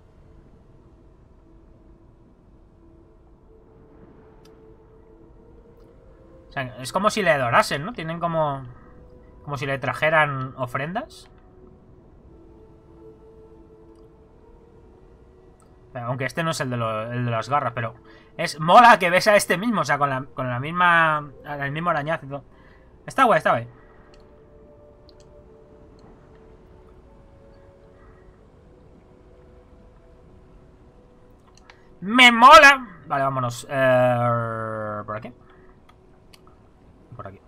O sea, es como si le adorasen, ¿no? Tienen como... como si le trajeran ofrendas. Aunque este no es el de, lo, el de las garras, pero... es mola que ves a este mismo, o sea, con la, con la misma... el mismo arañazo y todo. Está guay, está guay. ¡Me mola! Vale, vámonos. Eh, ¿Por aquí? Por aquí.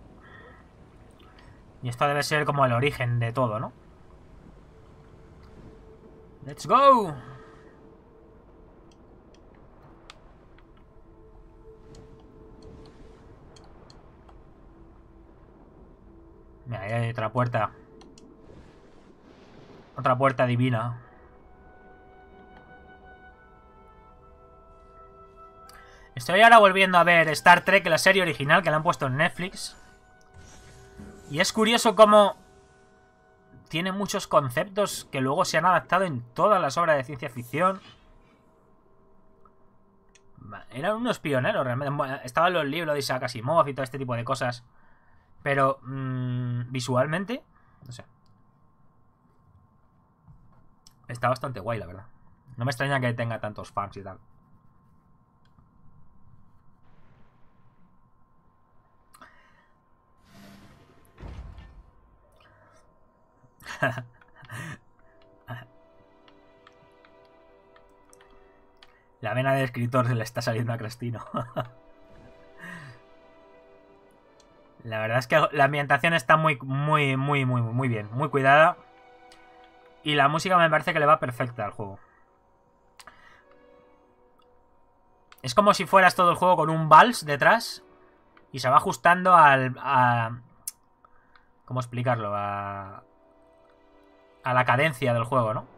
Y esto debe ser como el origen de todo, ¿no? ¡Let's go! Mira, ahí hay otra puerta. Otra puerta divina. Estoy ahora volviendo a ver Star Trek, la serie original que la han puesto en Netflix. Y es curioso cómo tiene muchos conceptos que luego se han adaptado en todas las obras de ciencia ficción. Eran unos pioneros, realmente. Estaban los libros de Isaac Asimov y todo este tipo de cosas. Pero mmm, visualmente, no sé. Está bastante guay, la verdad. No me extraña que tenga tantos fans y tal. La vena de escritor se le está saliendo a Crestino. La verdad es que la ambientación está muy, muy, muy, muy, muy bien. Muy cuidada. Y la música me parece que le va perfecta al juego. Es como si fueras todo el juego con un vals detrás y se va ajustando al... A, ¿cómo explicarlo? A, a la cadencia del juego, ¿no?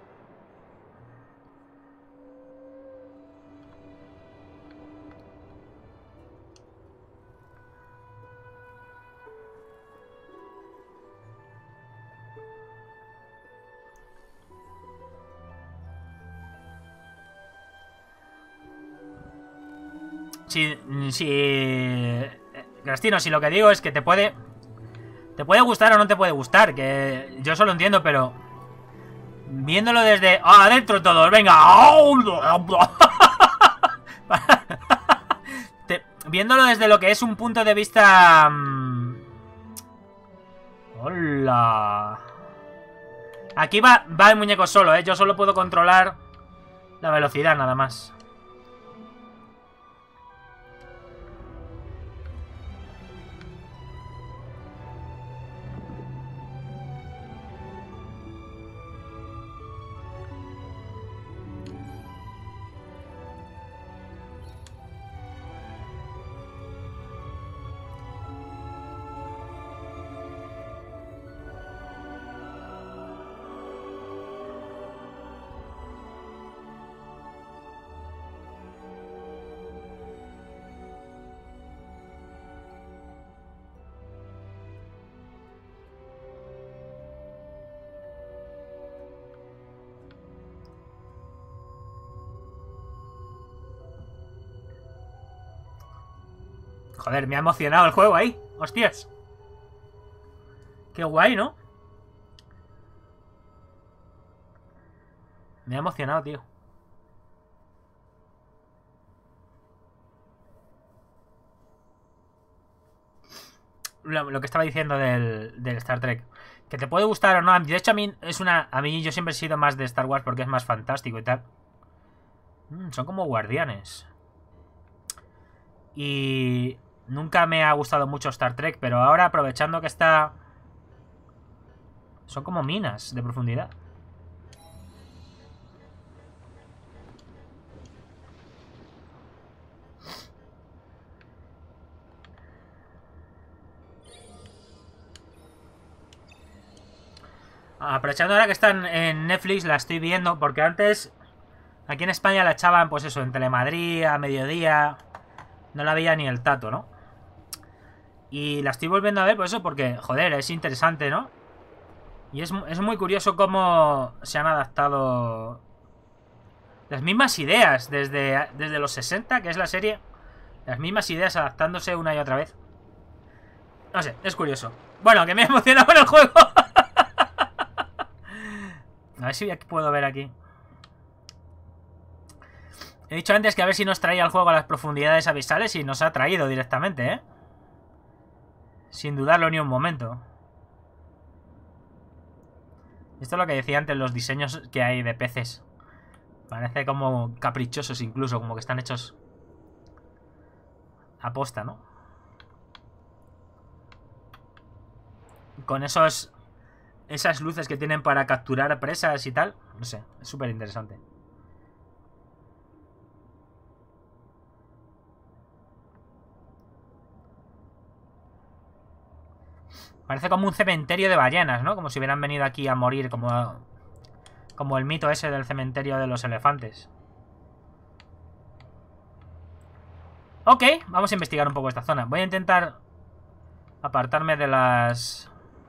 Si, si... Crastino, si lo que digo es que te puede... Te puede gustar o no te puede gustar, que yo eso lo entiendo, pero... Viéndolo desde... ¡Ah, adentro todos! ¡Venga! te... Viéndolo desde lo que es un punto de vista... ¡Hola! Aquí va, va el muñeco solo, ¿eh? Yo solo puedo controlar la velocidad, nada más. Joder, me ha emocionado el juego ahí. Hostias. Qué guay, ¿no? Me ha emocionado, tío. Lo, lo que estaba diciendo del, del Star Trek. Que te puede gustar o no. De hecho, a mí es una. A mí yo siempre he sido más de Star Wars porque es más fantástico y tal. Mm, son como guardianes. Y nunca me ha gustado mucho Star Trek, pero ahora aprovechando que está... Son como minas de profundidad. Aprovechando ahora que están en Netflix, la estoy viendo, porque antes aquí en España la echaban, pues eso, en Telemadrid, a mediodía. No la veía ni el tato, ¿no? Y la estoy volviendo a ver por eso, porque, joder, es interesante, ¿no? Y es, es muy curioso cómo se han adaptado las mismas ideas desde, desde los sesenta, que es la serie. Las mismas ideas adaptándose una y otra vez. No sé, es curioso. Bueno, que me he emocionado con el juego. A ver si puedo ver aquí. He dicho antes que a ver si nos traía el juego a las profundidades abisales y nos ha traído directamente, ¿eh? Sin dudarlo ni un momento. Esto es lo que decía antes, los diseños que hay de peces. Parece como caprichosos incluso, como que están hechos a posta, ¿no? Con esos... Esas luces que tienen para capturar presas y tal. No sé, es súper interesante. Parece como un cementerio de ballenas, ¿no? Como si hubieran venido aquí a morir, como... Como el mito ese del cementerio de los elefantes. Ok, vamos a investigar un poco esta zona. Voy a intentar apartarme de las...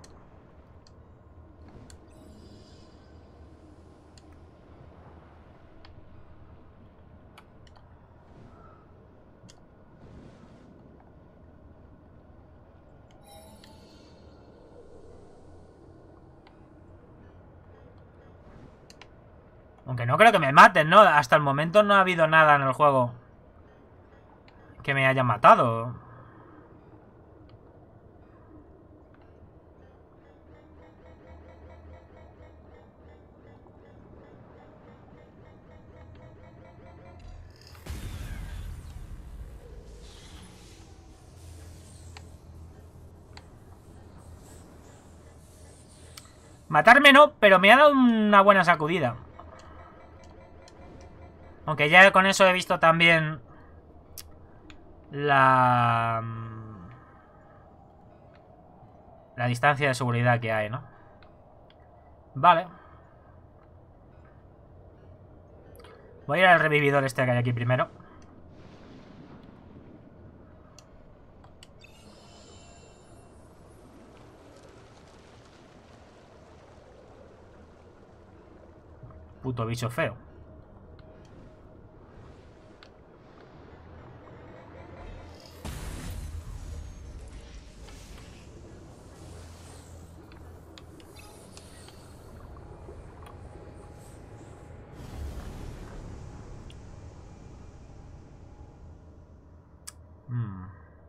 Aunque no creo que me maten, ¿no? Hasta el momento no ha habido nada en el juego que me haya matado. Matarme no, pero me ha dado una buena sacudida. Aunque ya con eso he visto también la... La distancia de seguridad que hay, ¿no? Vale. Voy a ir al revividor este que hay aquí primero. Puto bicho feo. Hmm.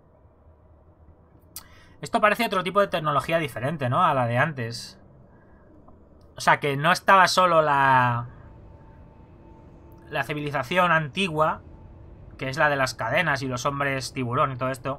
Esto parece otro tipo de tecnología diferente, ¿no? A la de antes. O sea, que no estaba solo la... La civilización antigua, que es la de las cadenas y los hombres tiburón y todo esto.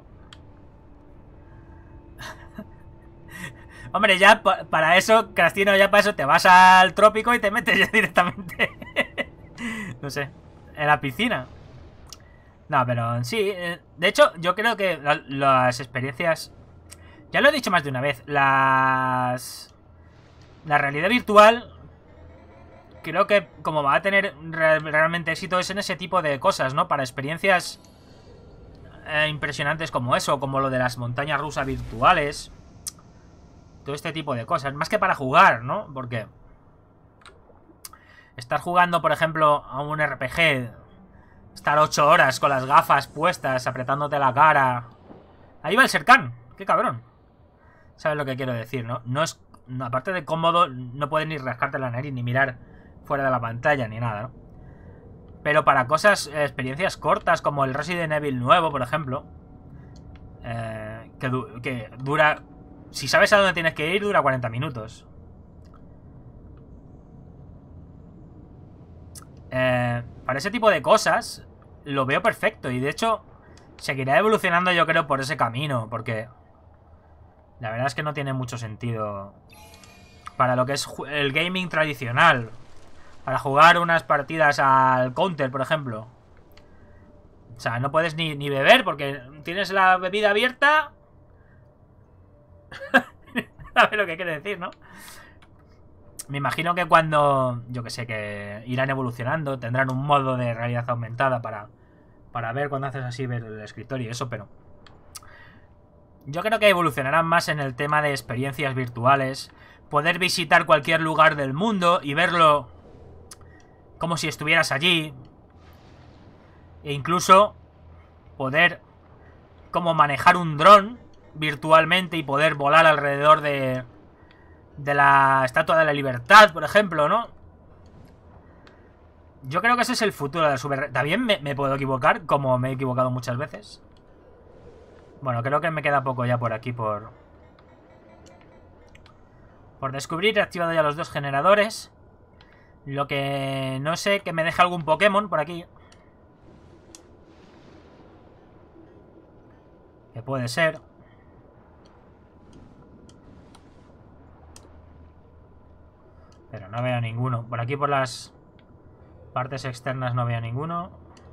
Hombre, ya para eso, Crastino, ya para eso te vas al trópico y te metes ya directamente. No sé, en la piscina. No, pero sí, de hecho, yo creo que las experiencias... Ya lo he dicho más de una vez, las... La realidad virtual... Creo que como va a tener realmente éxito es en ese tipo de cosas, ¿no? Para experiencias eh, impresionantes como eso, como lo de las montañas rusas virtuales. Todo este tipo de cosas. Más que para jugar, ¿no? Porque estar jugando, por ejemplo, a un R P G, estar ocho horas con las gafas puestas, apretándote la cara. Ahí va el Serkan, qué cabrón. ¿Sabes lo que quiero decir, no? No es... No, aparte de cómodo, no puedes ni rascarte la nariz, ni mirar fuera de la pantalla, ni nada, ¿no? Pero para cosas, eh, experiencias cortas, como el Resident Evil nuevo, por ejemplo, eh, que, du que dura... Si sabes a dónde tienes que ir, dura cuarenta minutos. Eh, para ese tipo de cosas, lo veo perfecto. Y de hecho, seguirá evolucionando, yo creo, por ese camino. Porque la verdad es que no tiene mucho sentido para lo que es el gaming tradicional. Para jugar unas partidas al Counter, por ejemplo. O sea, no puedes ni, ni beber porque tienes la bebida abierta. ¿Sabes lo que quiere decir, no? Me imagino que cuando, yo que sé, que irán evolucionando, tendrán un modo de realidad aumentada para, para ver cuando haces así, ver el escritorio y eso, pero... Yo creo que evolucionarán más en el tema de experiencias virtuales, poder visitar cualquier lugar del mundo y verlo como si estuvieras allí, e incluso poder como manejar un dron virtualmente y poder volar alrededor de, de la Estatua de la Libertad, por ejemplo, ¿no? Yo creo que ese es el futuro de la super... También me, me puedo equivocar, como me he equivocado muchas veces. Bueno, creo que me queda poco ya por aquí por... Por descubrir. He activado ya los dos generadores. Lo que no sé, que me deja algún Pokémon por aquí. Que puede ser. Pero no veo ninguno. Por aquí por las partes externas no veo ninguno.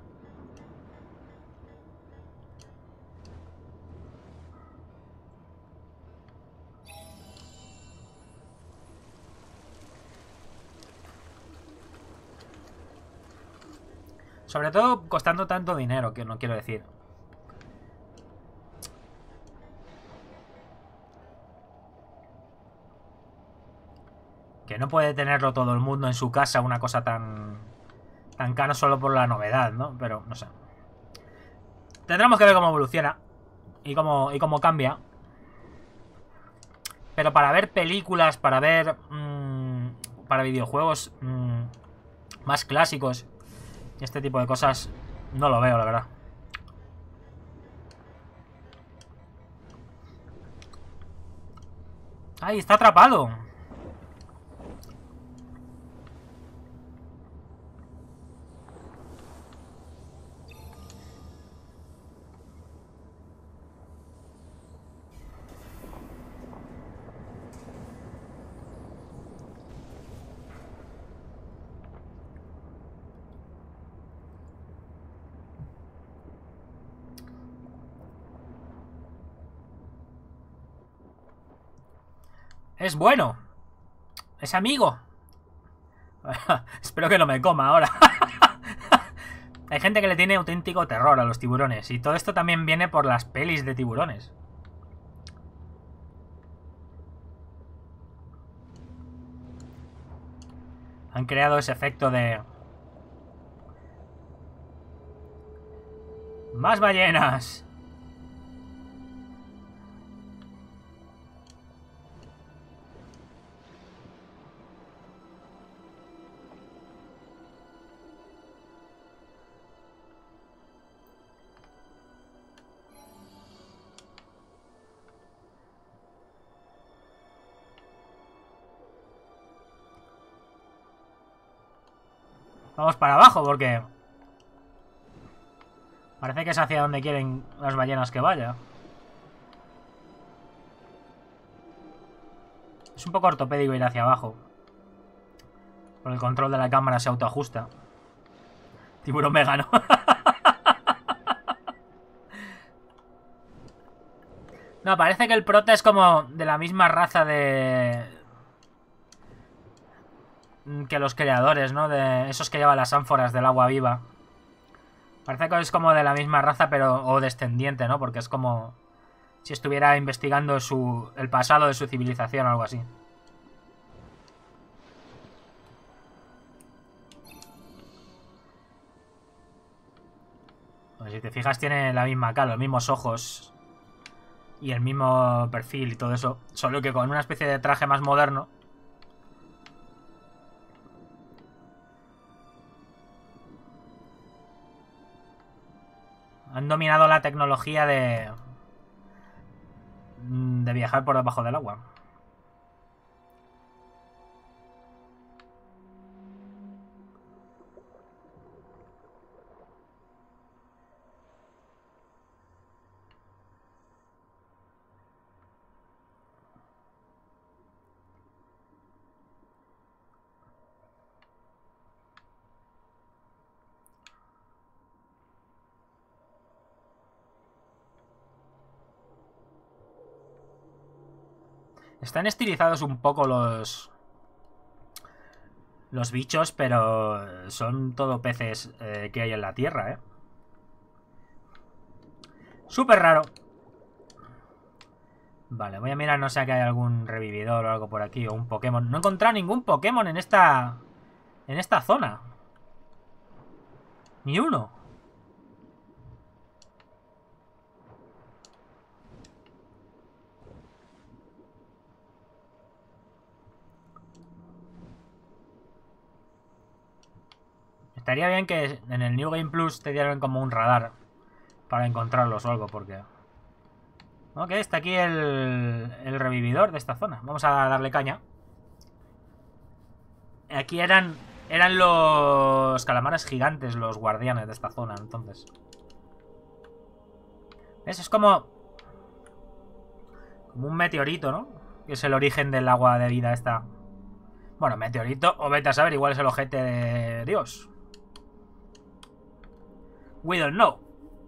Sobre todo costando tanto dinero, que no quiero decir. Que no puede tenerlo todo el mundo en su casa, una cosa tan... tan cara solo por la novedad, ¿no? Pero, no sé. Tendremos que ver cómo evoluciona. Y cómo, y cómo cambia. Pero para ver películas, para ver... Mmm, para videojuegos mmm, más clásicos y este tipo de cosas, no lo veo, la verdad. ¡Ay, está atrapado! Es bueno. Es amigo. Espero que no me coma ahora. Hay gente que le tiene auténtico terror a los tiburones. Y todo esto también viene por las pelis de tiburones. Han creado ese efecto de... ¡Más ballenas! Vamos para abajo porque... Parece que es hacia donde quieren las ballenas que vaya. Es un poco ortopédico ir hacia abajo. Por el control de la cámara se autoajusta. Tiburón vegano. No, parece que el prota es como de la misma raza de... que los creadores, ¿no? De esos que llevan las ánforas del agua viva. Parece que es como de la misma raza, pero... o descendiente, ¿no? Porque es como... si estuviera investigando su... el pasado de su civilización o algo así. Pues si te fijas, tiene la misma cara, los mismos ojos... y el mismo perfil y todo eso. Solo que con una especie de traje más moderno. Han dominado la tecnología de... de viajar por debajo del agua. Están estilizados un poco los... los bichos, pero son todo peces eh, que hay en la tierra, ¿eh? Súper raro. Vale, voy a mirar, no sé que hay algún revividor o algo por aquí, o un Pokémon. No he encontrado ningún Pokémon en esta... en esta zona. Ni uno. Estaría bien que en el New Game Plus te dieran como un radar para encontrarlos o algo, porque... Ok, está aquí el, el revividor de esta zona. Vamos a darle caña. Aquí eran eran los calamares gigantes, los guardianes de esta zona, entonces. ¿Ves? Es como... como un meteorito, ¿no? Que es el origen del agua de vida esta. Bueno, meteorito, o vete a saber, igual es el ojete de Dios. We don't know.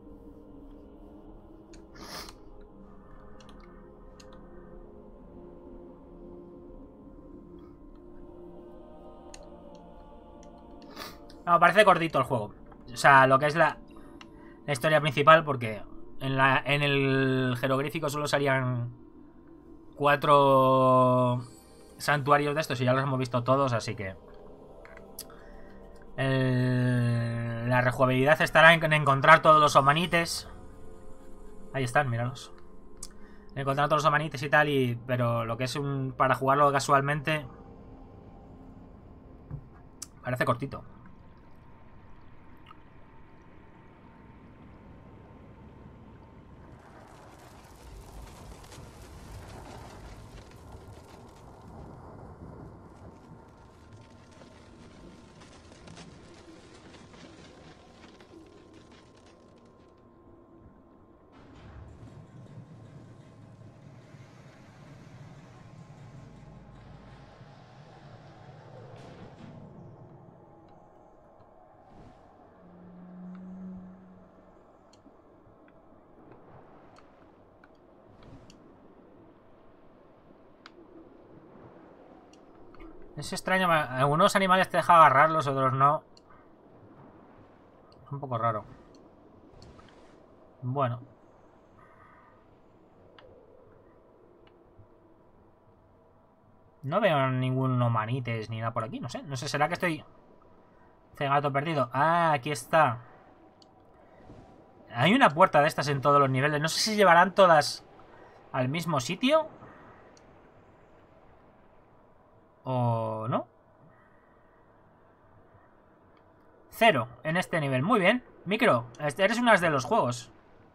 No, parece cortito el juego. O sea, lo que es la, la historia principal, porque en, la, en el jeroglífico solo salían cuatro santuarios de estos y ya los hemos visto todos, así que... El, la rejugabilidad estará en encontrar todos los omanites. Ahí están, míralos. Encontrar todos los omanites y tal, y, pero lo que es un para jugarlo casualmente parece cortito. Es extraño, algunos animales te dejan agarrarlos, otros no. Es un poco raro. Bueno. No veo ningún humanites ni nada por aquí, no sé. No sé, ¿será que estoy cegato perdido? Ah, aquí está. Hay una puerta de estas en todos los niveles. No sé si llevarán todas al mismo sitio. ¿O no? Cero en este nivel. Muy bien. Micro, eres una de los juegos.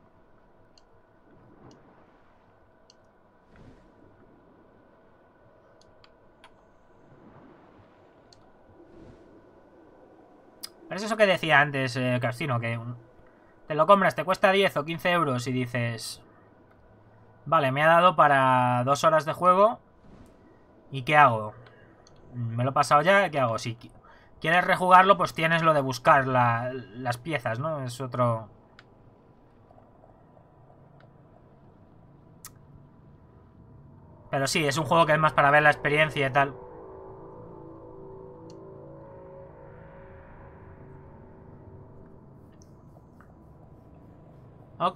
Pero es eso que decía antes, eh, Castino, que te lo compras, te cuesta diez o quince euros y dices... Vale, me ha dado para dos horas de juego. ¿Y qué hago? Me lo he pasado ya, ¿qué hago? Si quieres rejugarlo, pues tienes lo de buscar la, las piezas, ¿no? Es otro... Pero sí, es un juego que es más para ver la experiencia y tal. Ok.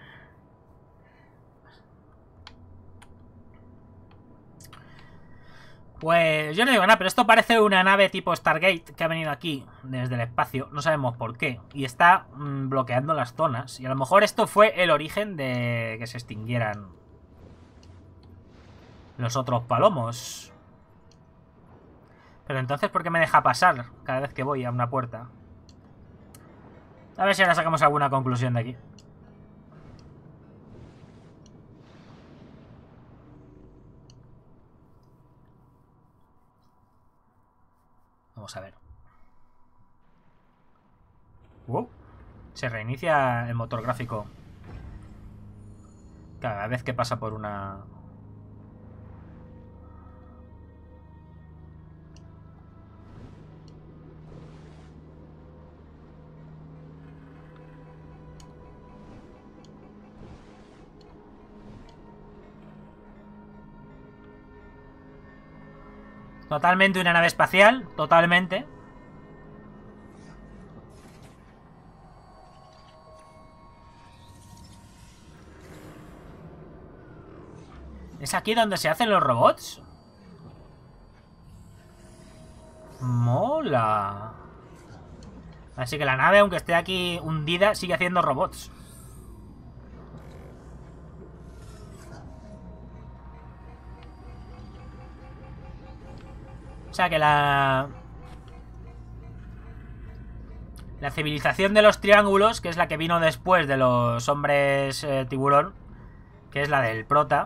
Pues yo no digo nada, pero esto parece una nave tipo Stargate que ha venido aquí desde el espacio. No sabemos por qué. Y está mmm, bloqueando las zonas. Y a lo mejor esto fue el origen de que se extinguieran los otros palomos. Pero entonces, ¿por qué me deja pasar cada vez que voy a una puerta? A ver si ahora sacamos alguna conclusión de aquí. Vamos a ver. Wow. Se reinicia el motor gráfico cada vez que pasa por una... Totalmente una nave espacial, totalmente. ¿Es aquí donde se hacen los robots? Mola. Así que la nave, aunque esté aquí hundida, sigue haciendo robots. O sea que la... La civilización de los triángulos, que es la que vino después de los hombres eh, tiburón, que es la del prota,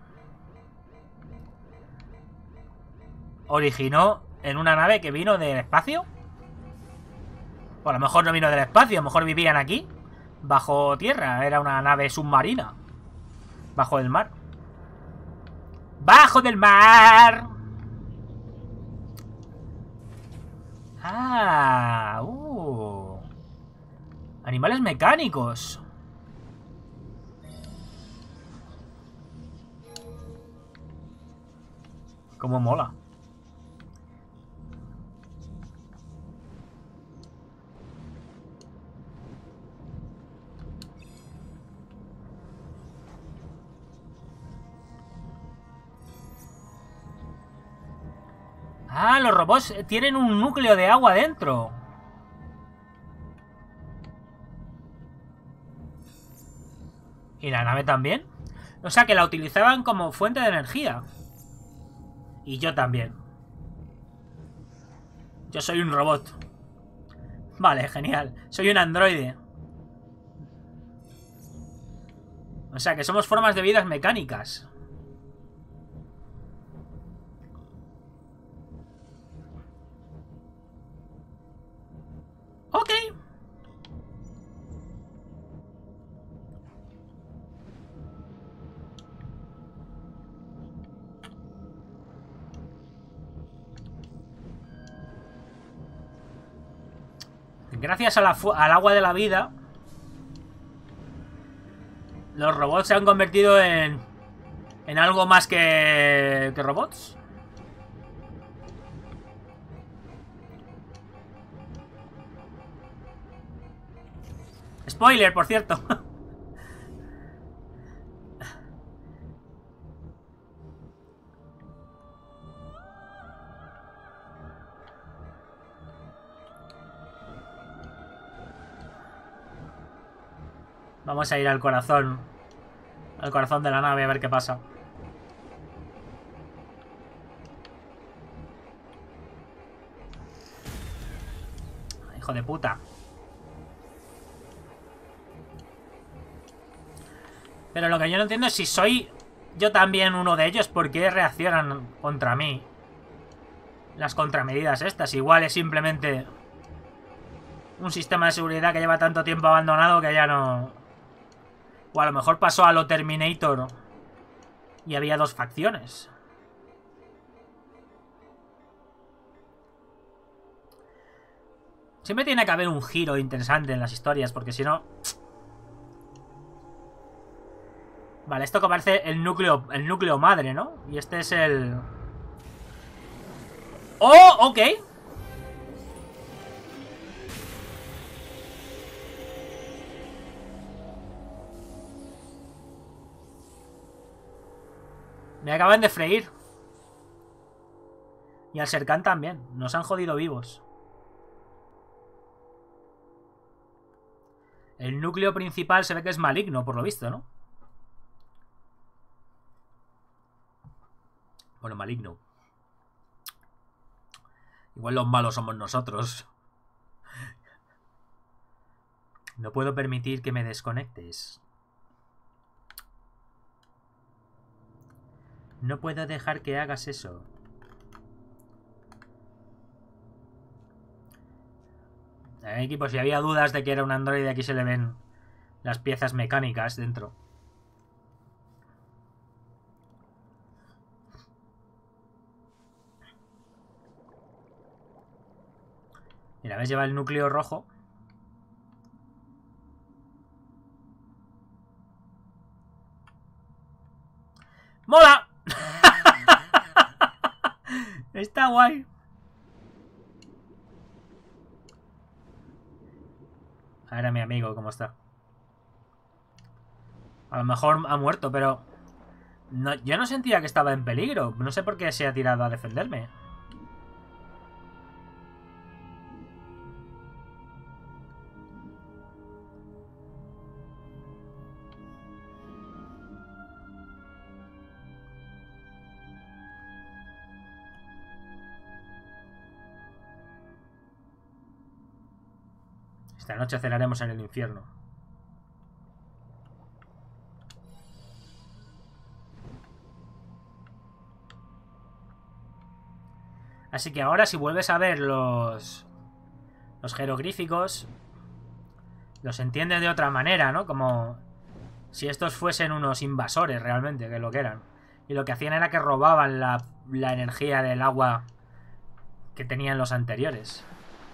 originó en una nave que vino del espacio. O a lo mejor no vino del espacio, a lo mejor vivían aquí, bajo tierra. Era una nave submarina, bajo el mar. ¡Bajo del mar! Ah, uh. Animales mecánicos. Cómo mola. Ah, los robots tienen un núcleo de agua dentro. ¿Y la nave también? O sea que la utilizaban como fuente de energía. Y yo también. Yo soy un robot. Vale, genial. Soy un androide. O sea que somos formas de vidas mecánicas. Ok. Gracias a la al agua de la vida, los robots se han convertido en en algo más que, que robots. Spoiler, por cierto. Vamos a ir al corazón. Al corazón de la nave a ver qué pasa. Hijo de puta. Pero lo que yo no entiendo es si soy yo también uno de ellos, ¿por qué reaccionan contra mí? Las contramedidas estas. Igual es simplemente un sistema de seguridad que lleva tanto tiempo abandonado que ya no... O a lo mejor pasó a lo Terminator y había dos facciones. Siempre tiene que haber un giro interesante en las historias, porque si no... Vale, esto que parece el núcleo, el núcleo madre, ¿no? Y este es el... ¡Oh! Ok. Me acaban de freír. Y al Serkan también. Nos han jodido vivos. El núcleo principal se ve que es maligno, por lo visto, ¿no? Bueno, maligno. Igual los malos somos nosotros. No puedo permitir que me desconectes. No puedo dejar que hagas eso. Eh, equipo, si había dudas de que era un androide, aquí se le ven las piezas mecánicas dentro. Mira, ¿ves? Lleva el núcleo rojo. ¡Mola! Está guay. A ver a mi amigo cómo está. A lo mejor ha muerto, pero... No, yo no sentía que estaba en peligro. No sé por qué se ha tirado a defenderme. Esta noche cenaremos en el infierno. Así que ahora si vuelves a ver los... Los jeroglíficos... Los entiendes de otra manera, ¿no? Como... Si estos fuesen unos invasores realmente, que es lo que eran. Y lo que hacían era que robaban la, la energía del agua que tenían los anteriores.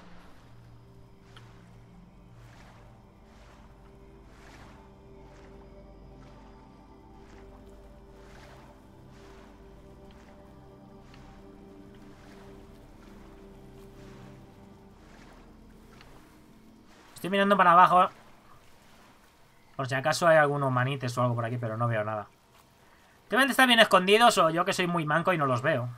Estoy mirando para abajo. Por si acaso hay algunos manites o algo por aquí, pero no veo nada. Deben de estar bien escondidos o yo que soy muy manco y no los veo.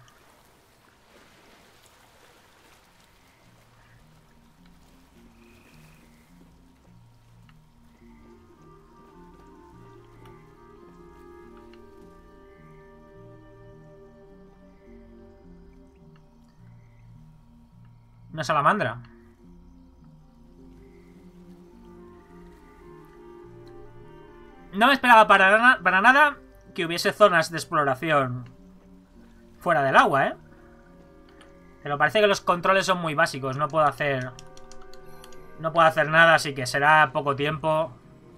Una salamandra. No me esperaba para, na para nada que hubiese zonas de exploración fuera del agua, ¿eh? Pero parece que los controles son muy básicos. No puedo hacer... No puedo hacer nada, así que será poco tiempo.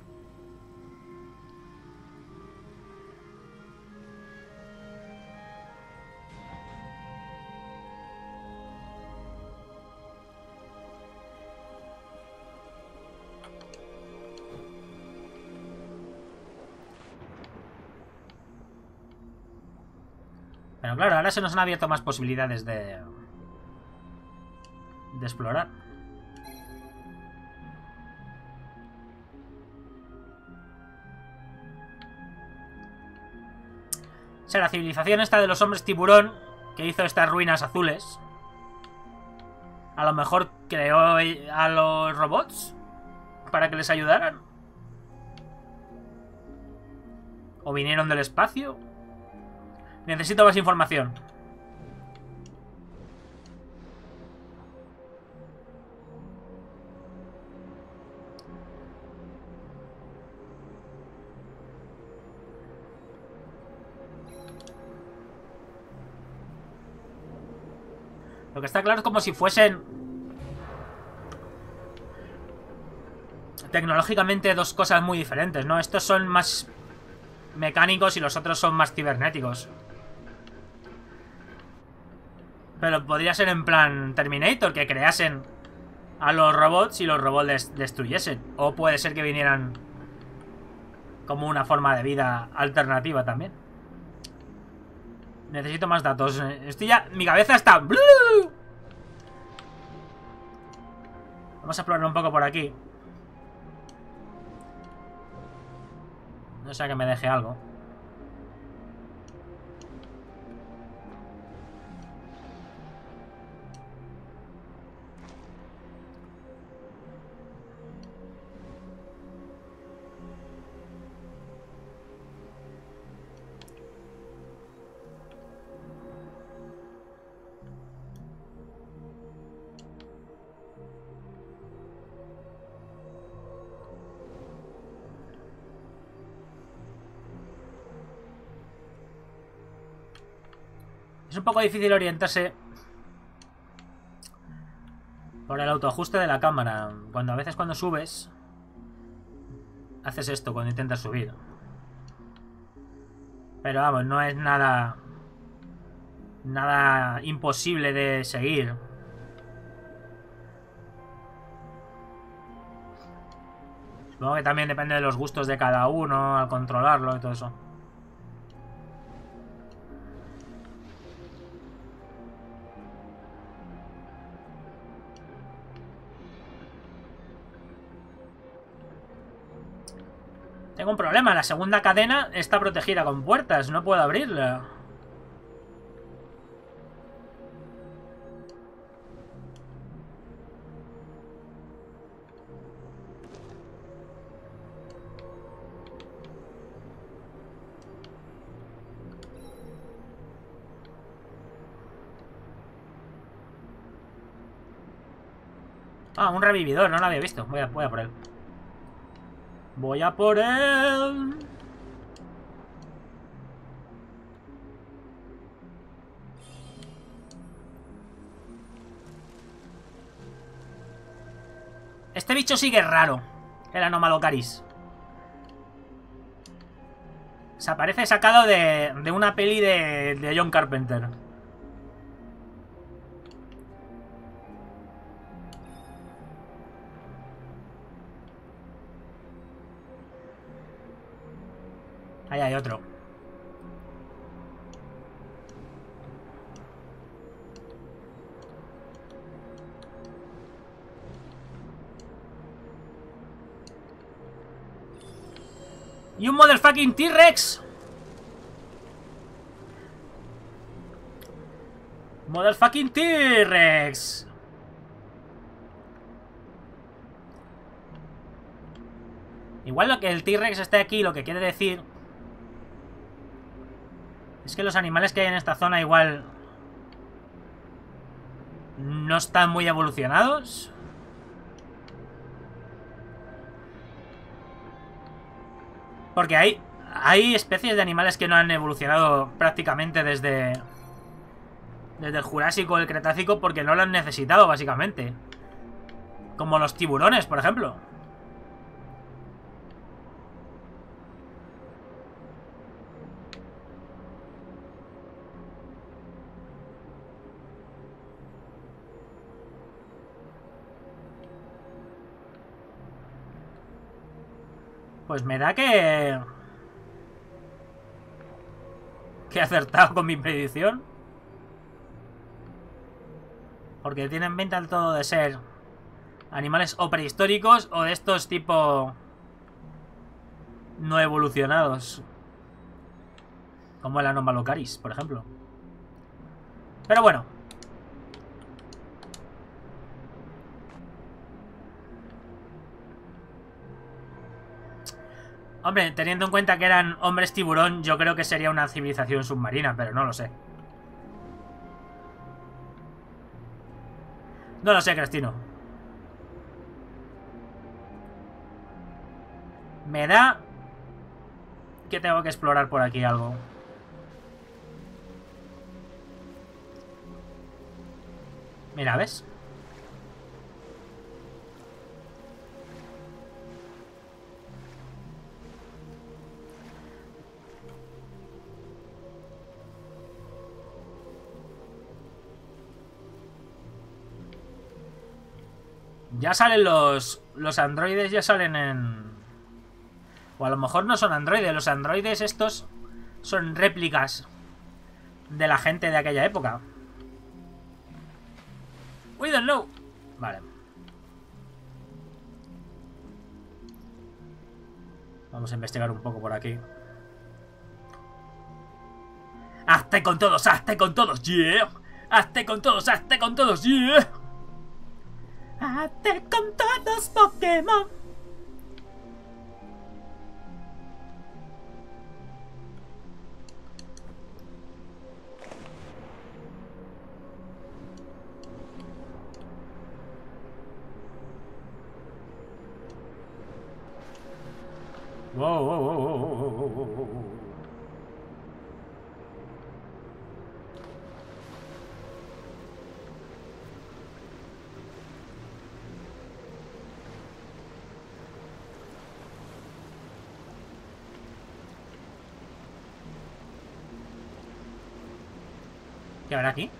Pero claro, ahora se nos han abierto más posibilidades de... De explorar. sea, la civilización esta de los hombres tiburón, que hizo estas ruinas azules, a lo mejor creó a los robots para que les ayudaran. O vinieron del espacio. Necesito más información. Lo que está claro es como si fuesen tecnológicamente dos cosas muy diferentes, ¿no? Estos son más mecánicos y los otros son más cibernéticos. Pero podría ser en plan Terminator, que creasen a los robots y los robots les destruyesen. O puede ser que vinieran como una forma de vida alternativa también. Necesito más datos. Estoy ya... Mi cabeza está... Vamos a explorar un poco por aquí. No sea que me deje algo. Es un poco difícil orientarse por el autoajuste de la cámara. Cuando a veces cuando subes haces esto cuando intentas subir. Pero vamos, no es nada nada imposible de seguir. Supongo que también depende de los gustos de cada uno al controlarlo y todo eso. Tengo un problema, la segunda cadena está protegida con puertas, no puedo abrirla. Ah, un revividor, no lo había visto. Voy a, voy a por él. Voy a por él. Este bicho sigue raro. El Anomalocaris. Se parece sacado de, de una peli de, de John Carpenter. Ahí hay otro. Y un motherfucking T-Rex. Motherfucking T-Rex. Igual lo que el T-Rex esté aquí, lo que quiere decir es que los animales que hay en esta zona igual no están muy evolucionados. Porque hay, hay especies de animales que no han evolucionado prácticamente desde, desde el Jurásico o el Cretácico porque no lo han necesitado, básicamente. Como los tiburones, por ejemplo. Pues me da que... que he acertado con mi predicción. Porque tienen pinta del todo de ser animales o prehistóricos o de estos tipo... no evolucionados. Como el Anomalocaris, por ejemplo. Pero bueno. Hombre, teniendo en cuenta que eran hombres tiburón, yo creo que sería una civilización submarina, pero no lo sé. No lo sé, Crestino. Me da que tengo que explorar por aquí algo. Mira, ¿ves? Ya salen los... Los androides ya salen en... O a lo mejor no son androides. Los androides estos son réplicas de la gente de aquella época. We don't know. Vale. Vamos a investigar un poco por aquí. ¡Hazte con todos! ¡Hazte con todos! ¡Yeah! ¡Hazte con todos! ¡Hazte con todos! ¡Yeah! ¡Hazte con todos, Pokémon! Wow, wow, wow, wow, wow, wow, wow, wow. ¿Qué habrá aquí?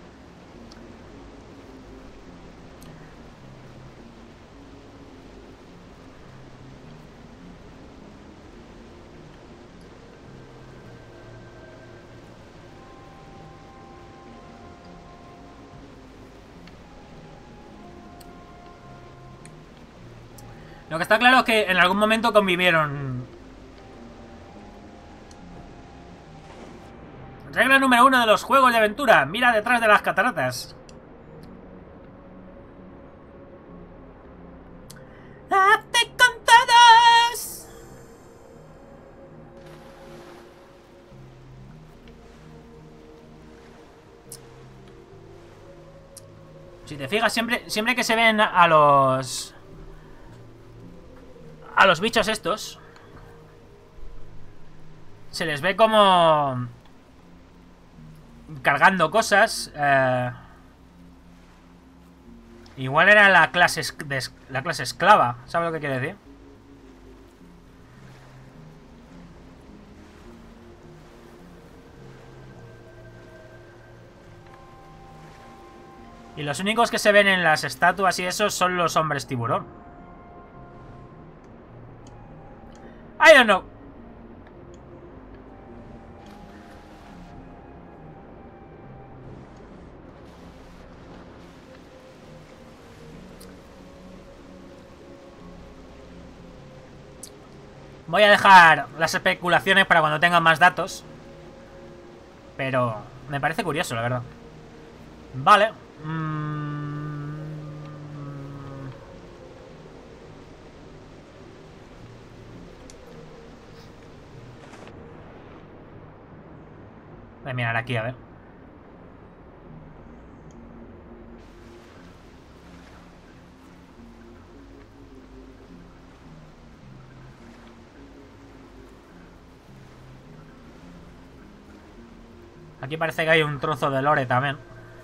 Lo que está claro es que en algún momento convivieron. Regla número uno de los juegos de aventura: mira detrás de las cataratas. ¡Hazte con todos! Si te fijas, siempre, siempre que se ven a los... A los bichos estos se les ve como cargando cosas. eh... Igual era la clase de, la clase esclava. ¿Sabes lo que quiere decir? Y los únicos que se ven en las estatuas y eso son los hombres tiburón. I don't know. Voy a dejar las especulaciones para cuando tenga más datos. Pero me parece curioso, la verdad. Vale. Mm... Voy a mirar aquí, a ver. Aquí parece que hay un trozo de lore también.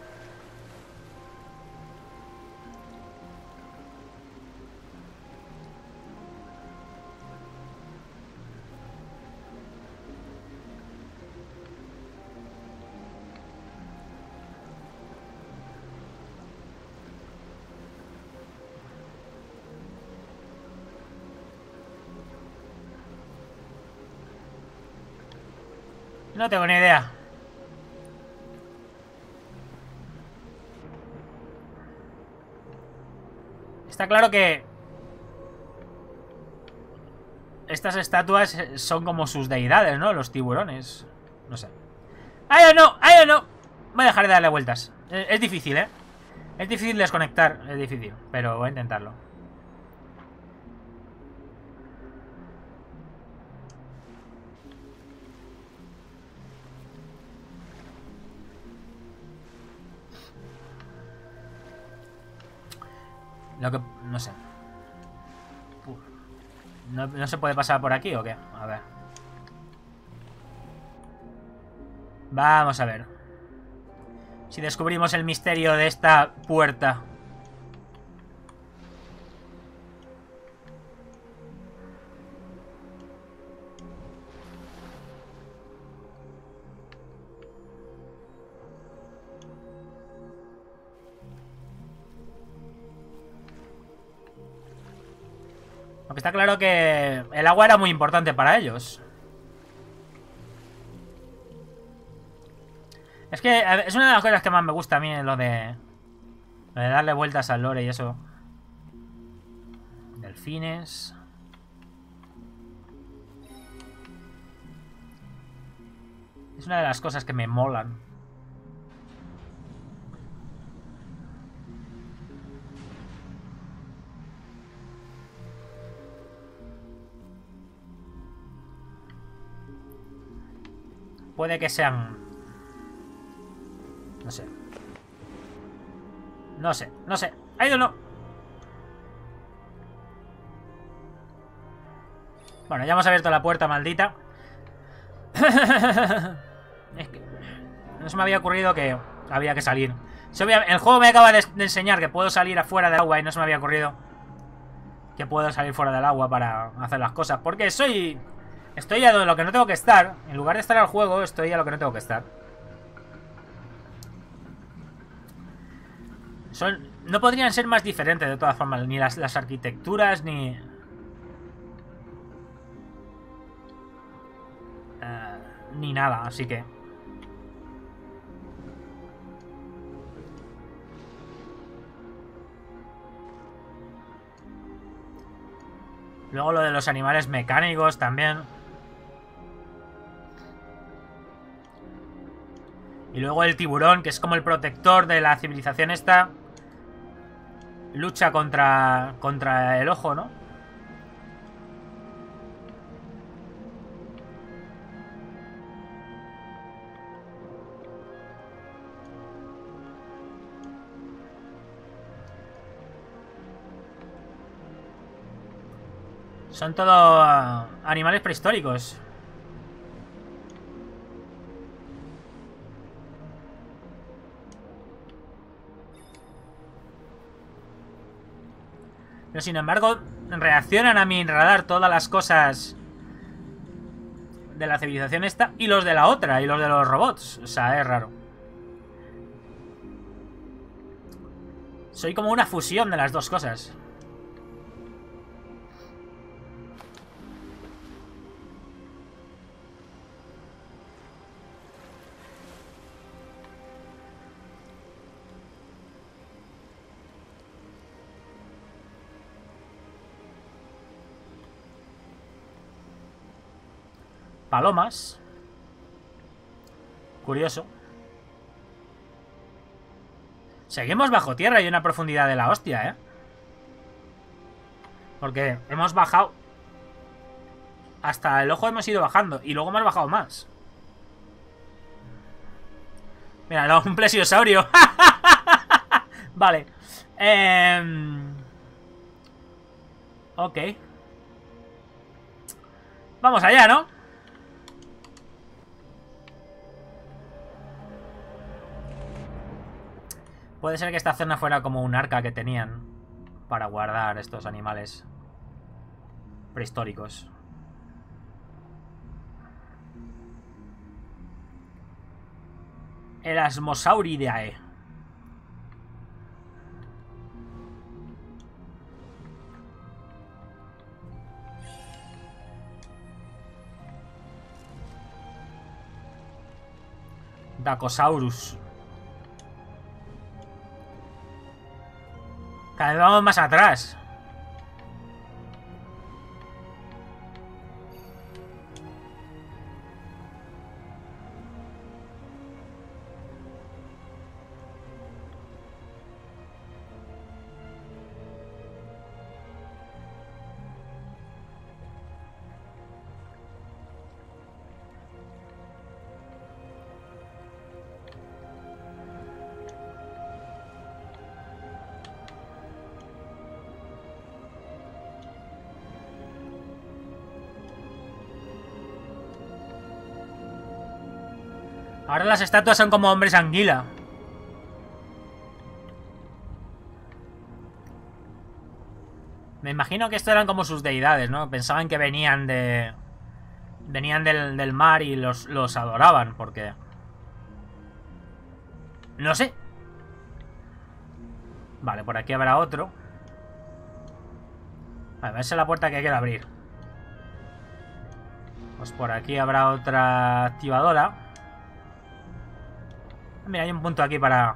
No tengo ni idea. Está claro que estas estatuas son como sus deidades, ¿no? Los tiburones. No sé. ¡Ay, o no! ¡Ay, o no! Voy a dejar de darle vueltas. Es, es difícil, ¿eh? Es difícil desconectar. Es difícil. Pero voy a intentarlo. Lo que... No sé. Uf. ¿No, ¿No se puede pasar por aquí o qué? A ver. Vamos a ver. Si descubrimos el misterio de esta puerta. Aunque está claro que el agua era muy importante para ellos. Es que es una de las cosas que más me gusta a mí, lo de, lo de darle vueltas al lore y eso. Delfines. Es una de las cosas que me molan. Puede que sean... No sé. No sé, no sé. I don't know. Bueno, ya hemos abierto la puerta, maldita. Es que no se me había ocurrido que había que salir. El juego me acaba de enseñar que puedo salir afuera del agua y no se me había ocurrido que puedo salir fuera del agua para hacer las cosas. Porque soy... Estoy a lo que no tengo que estar. En lugar de estar al juego, estoy a lo que no tengo que estar. Son... No podrían ser más diferentes de todas formas. Ni las, las arquitecturas, ni... Uh, ni nada, así que... Luego lo de los animales mecánicos también. Y luego el tiburón, que es como el protector de la civilización esta. Lucha contra, contra el ojo, ¿no? Son todo uh, animales prehistóricos. Pero sin embargo, reaccionan a mi radar todas las cosas de la civilización esta y los de la otra, y los de los robots. O sea, es raro. Soy como una fusión de las dos cosas. Palomas. Curioso. Seguimos bajo tierra y una profundidad de la hostia, ¿eh? Porque hemos bajado. Hasta el ojo hemos ido bajando. Y luego hemos bajado más. Mira, no, un plesiosaurio. Vale. Eh... Ok. Vamos allá, ¿no? Puede ser que esta zona fuera como un arca que tenían para guardar estos animales prehistóricos. Elasmosauridae. Dacosaurus. Cada vez vamos más atrás. Ahora las estatuas son como hombres anguila. Me imagino que esto eran como sus deidades, ¿no? Pensaban que venían de... Venían del, del mar y los, los adoraban, porque... No sé. Vale, por aquí habrá otro. A ver, esa es la puerta que hay que abrir. Pues por aquí habrá otra activadora. Mira, hay un punto aquí para...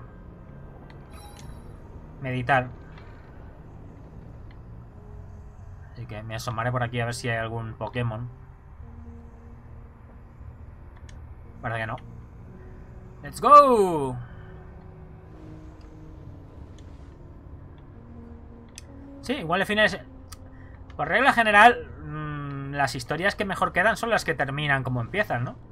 meditar. Así que me asomaré por aquí a ver si hay algún Pokémon. Parece que no. ¡Let's go! Sí, igual de finales... Por regla general, mmm, las historias que mejor quedan son las que terminan como empiezan, ¿no?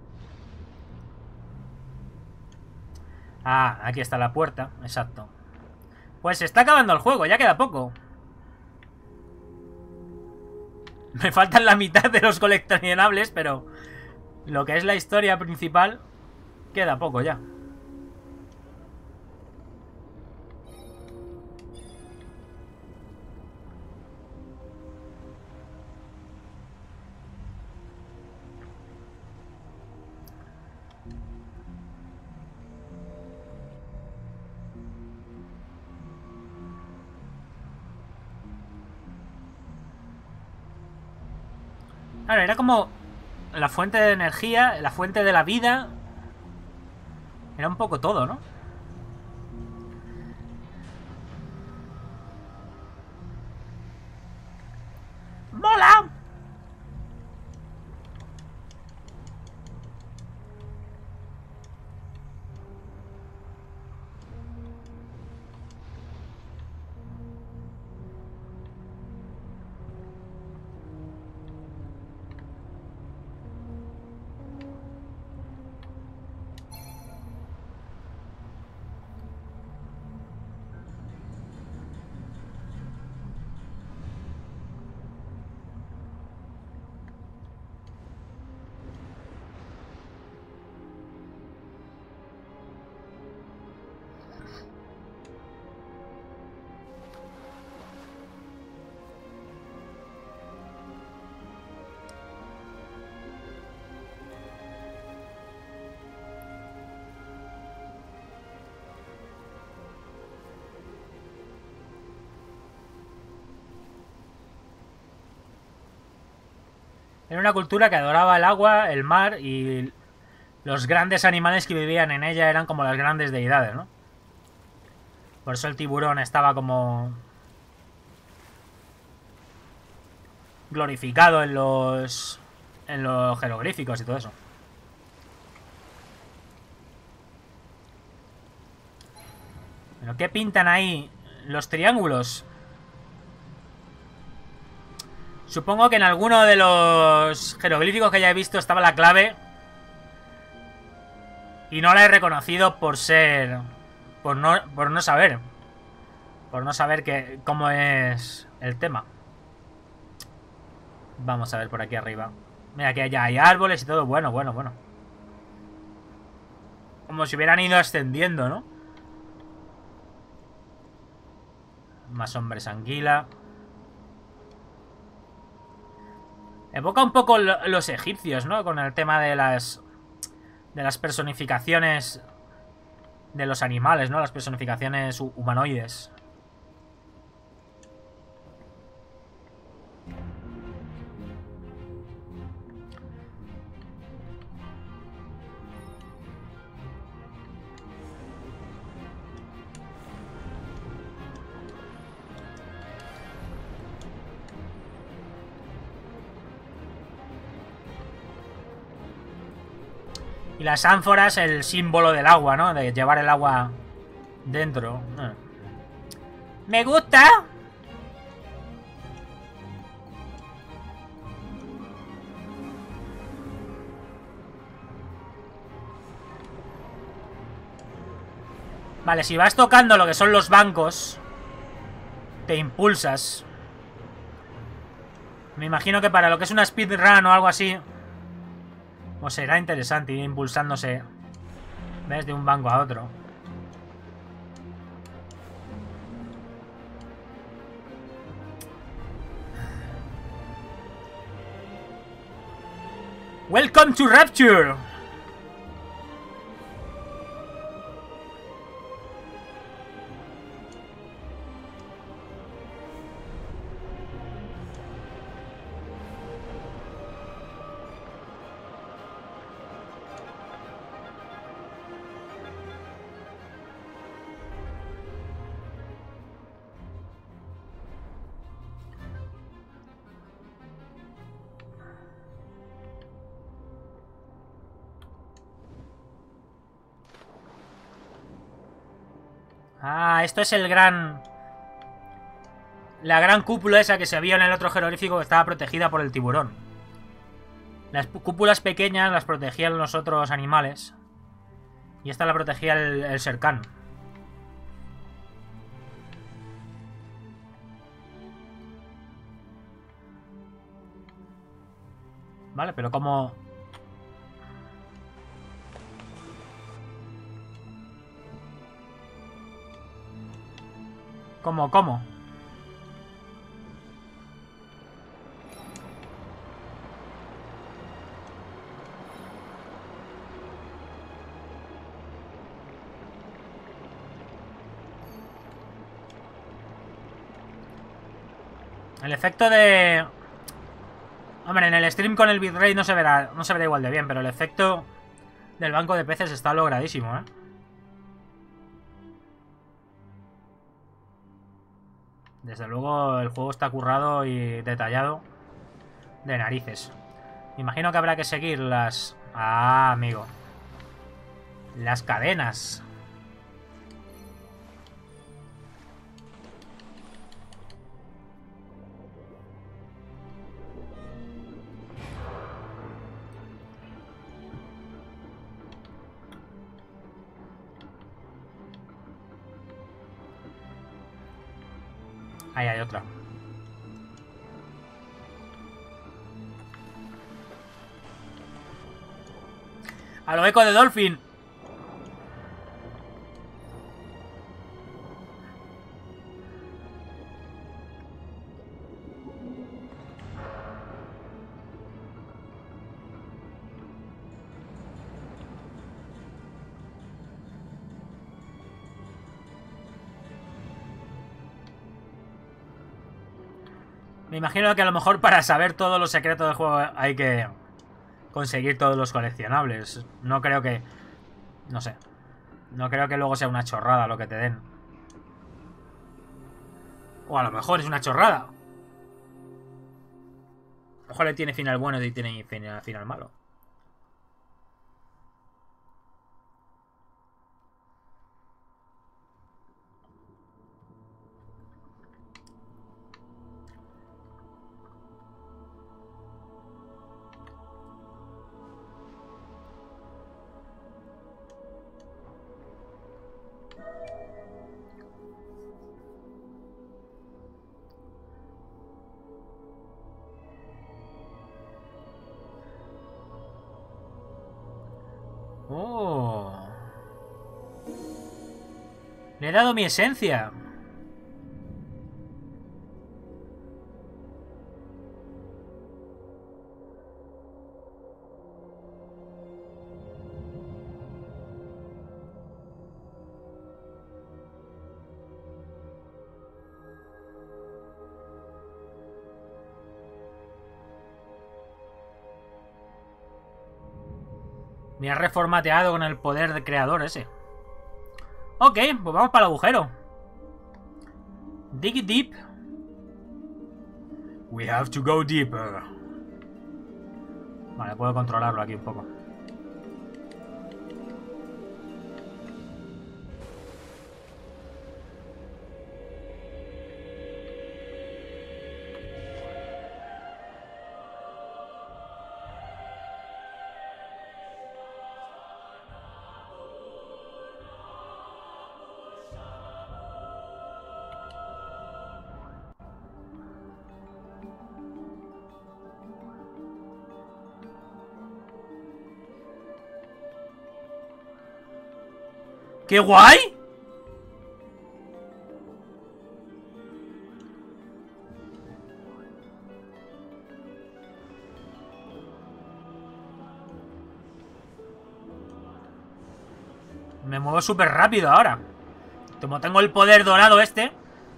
Ah, aquí está la puerta, exacto. Pues se está acabando el juego, ya queda poco. Me faltan la mitad de los coleccionables, pero... Lo que es la historia principal, queda poco ya. Claro, era como la fuente de energía, la fuente de la vida. Era un poco todo, ¿no? ¡Mola! Era una cultura que adoraba el agua, el mar y los grandes animales que vivían en ella eran como las grandes deidades, ¿no? Por eso el tiburón estaba como... glorificado en los... en los jeroglíficos y todo eso. ¿Pero qué pintan ahí los triángulos? Supongo que en alguno de los jeroglíficos que ya he visto estaba la clave. Y no la he reconocido por ser... Por no, por no saber. Por no saber que, cómo es el tema. Vamos a ver por aquí arriba. Mira, que ya hay árboles y todo. Bueno, bueno, bueno. Como si hubieran ido ascendiendo, ¿no? Más hombres anguila. Evoca un poco los egipcios, ¿no? Con el tema de las... de las personificaciones de los animales, ¿no? Las personificaciones humanoides. Y las ánforas, el símbolo del agua, ¿no? De llevar el agua dentro. ¡Me gusta! Vale, si vas tocando lo que son los bancos, te impulsas. Me imagino que para lo que es una speedrun o algo así... Pues será interesante ir impulsándose ¿Ves? De un banco a otro. Welcome to Rapture. Ah, esto es el gran... La gran cúpula esa que se vio en el otro jeroglífico que estaba protegida por el tiburón. Las cúpulas pequeñas las protegían los otros animales. Y esta la protegía el, el Serkan. Vale, pero ¿cómo...? ¿Cómo, cómo? El efecto de... Hombre, en el stream con el bitrate no se verá, no se verá igual de bien, pero el efecto del banco de peces está logradísimo, ¿eh? Desde luego el juego está currado y detallado de narices. Me imagino que habrá que seguir las... Ah, amigo. Las cadenas. Ahí hay otra. A lo eco de Dolphin. Me imagino que a lo mejor para saber todos los secretos del juego hay que conseguir todos los coleccionables. No creo que... No sé. No creo que luego sea una chorrada lo que te den. O a lo mejor es una chorrada. A lo mejor le tiene final bueno y tiene final, final malo. Oh. Le he dado mi esencia. Me ha reformateado con el poder de creador ese. Ok, pues vamos para el agujero. Dig deep. We have to go deeper. Vale, puedo controlarlo aquí un poco. ¡Qué guay! Me muevo súper rápido ahora. Como tengo el poder dorado este.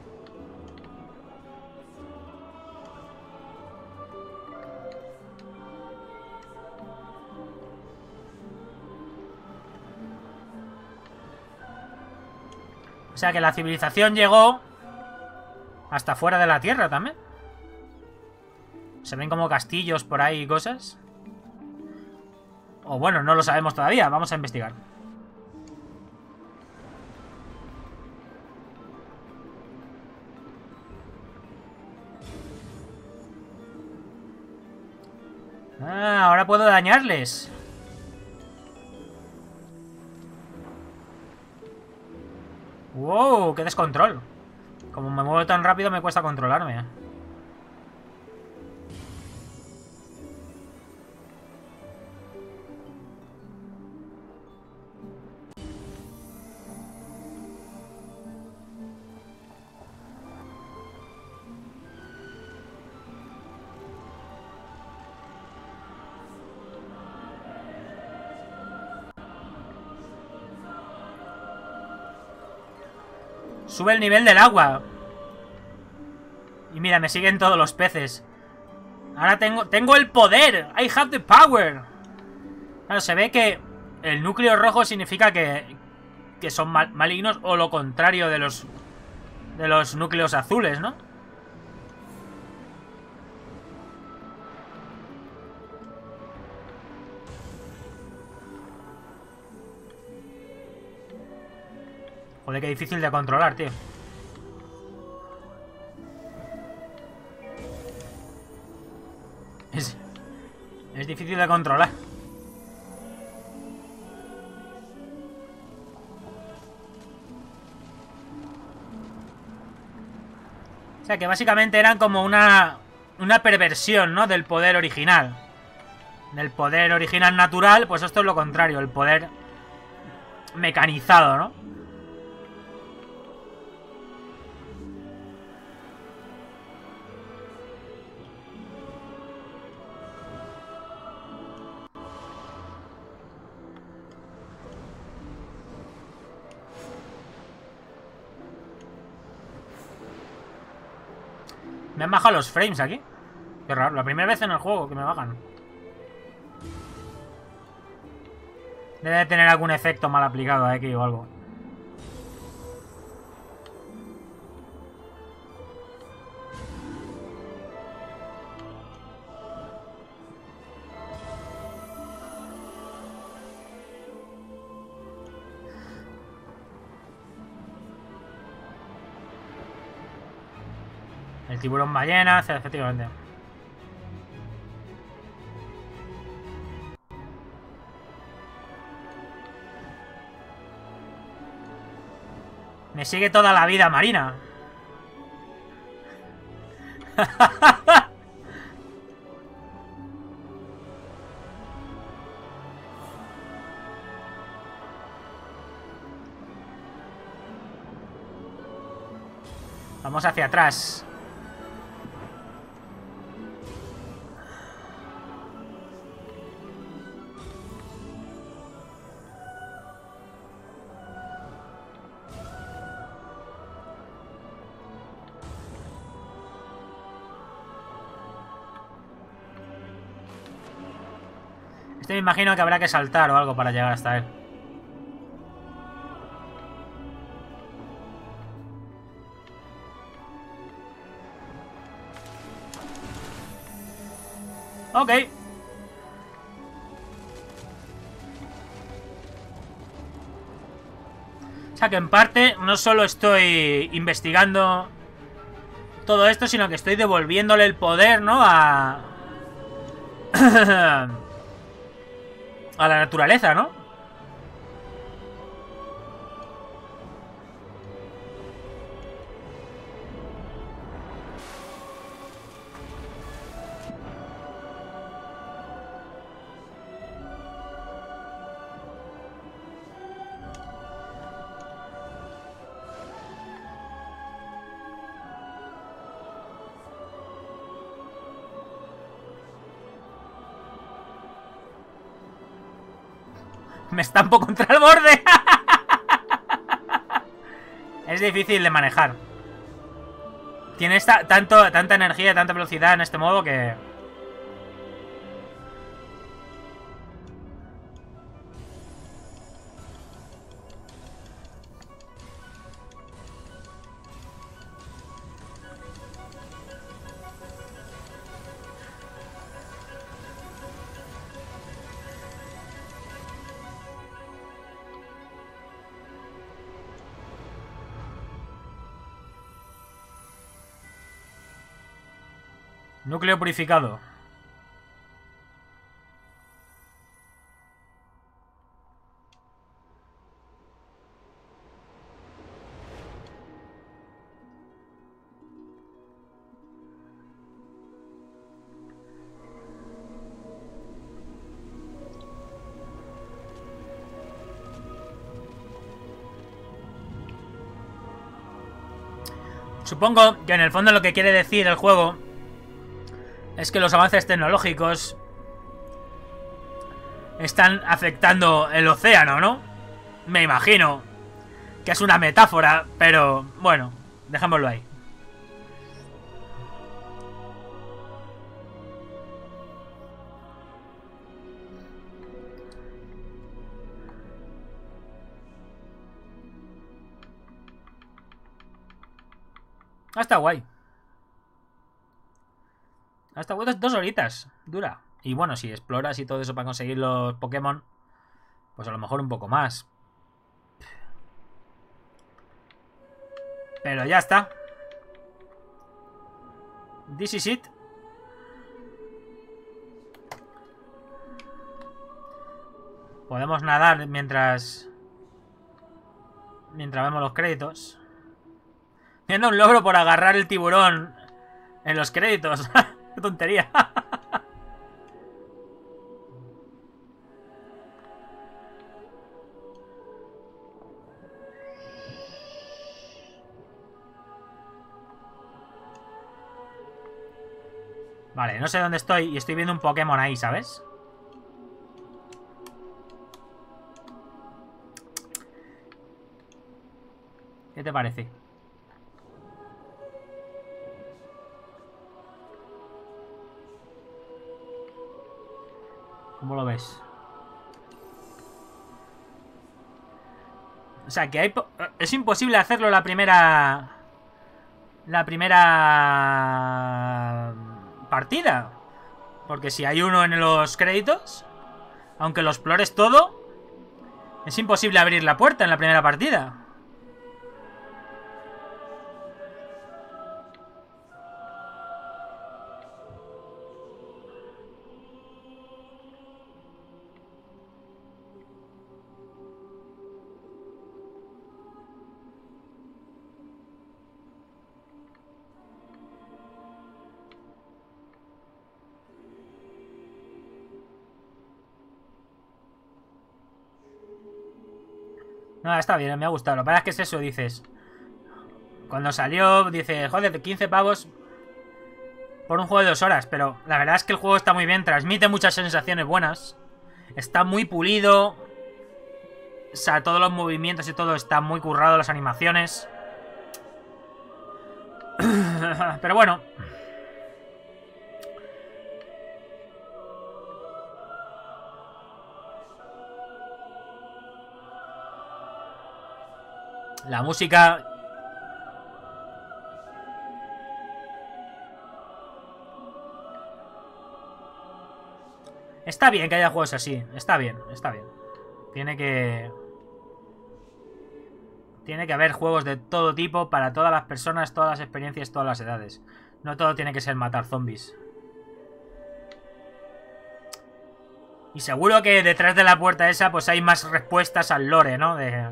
O sea que la civilización llegó hasta fuera de la Tierra también. Se ven como castillos por ahí y cosas. O bueno, no lo sabemos todavía. Vamos a investigar. Ah, ahora puedo dañarles. Wow, qué descontrol. Como me muevo tan rápido me cuesta controlarme. Sube el nivel del agua. Y mira, me siguen todos los peces. Ahora tengo, tengo el poder. I have the power. Claro, se ve que el núcleo rojo significa que, que son mal, malignos o lo contrario de los, de los núcleos azules, ¿no? Joder, qué difícil de controlar, tío. Es, es difícil de controlar. O sea, que básicamente eran como una, una perversión, ¿no? Del poder original. Del poder original natural, pues esto es lo contrario, el poder mecanizado, ¿no? Me han bajado los frames aquí. Qué raro, la primera vez en el juego que me bajan. Debe de tener algún efecto mal aplicado aquí o algo. El tiburón ballena, efectivamente. Me sigue toda la vida marina. Vamos hacia atrás. Este me imagino que habrá que saltar o algo para llegar hasta él. Ok. O sea que en parte no solo estoy investigando todo esto, sino que estoy devolviéndole el poder, ¿no? A... a la naturaleza, ¿no? Me estampo contra el borde. Es difícil de manejar. Tiene esta, tanto, tanta energía, tanta velocidad en este modo que... Núcleo purificado. Supongo que en el fondo lo que quiere decir el juego es que los avances tecnológicos están afectando el océano, ¿no? Me imagino que es una metáfora, pero bueno, dejémoslo ahí. Ah, está guay. Hasta dos, dos horitas dura. Y bueno, si exploras y todo eso para conseguir los Pokémon, pues a lo mejor un poco más. Pero ya está. This is it. Podemos nadar mientras... Mientras vemos los créditos. Viendo un logro por agarrar el tiburón en los créditos. ¡Qué tontería! Vale, no sé dónde estoy y estoy viendo un Pokémon ahí, ¿sabes? ¿Qué te parece? ¿Cómo lo ves? O sea, que hay... Es imposible hacerlo la primera... La primera... partida. Porque si hay uno en los créditos, aunque lo explores todo, es imposible abrir la puerta en la primera partida. No, está bien, me ha gustado. Lo que pasa es que es eso, dices. Cuando salió, dice, joder, quince pavos por un juego de dos horas. Pero la verdad es que el juego está muy bien, transmite muchas sensaciones buenas. Está muy pulido. O sea, todos los movimientos y todo está muy currado, las animaciones. Pero bueno. La música... Está bien que haya juegos así. Está bien, está bien. Tiene que... Tiene que haber juegos de todo tipo para todas las personas, todas las experiencias, todas las edades. No todo tiene que ser matar zombies. Y seguro que detrás de la puerta esa pues hay más respuestas al lore, ¿no? De...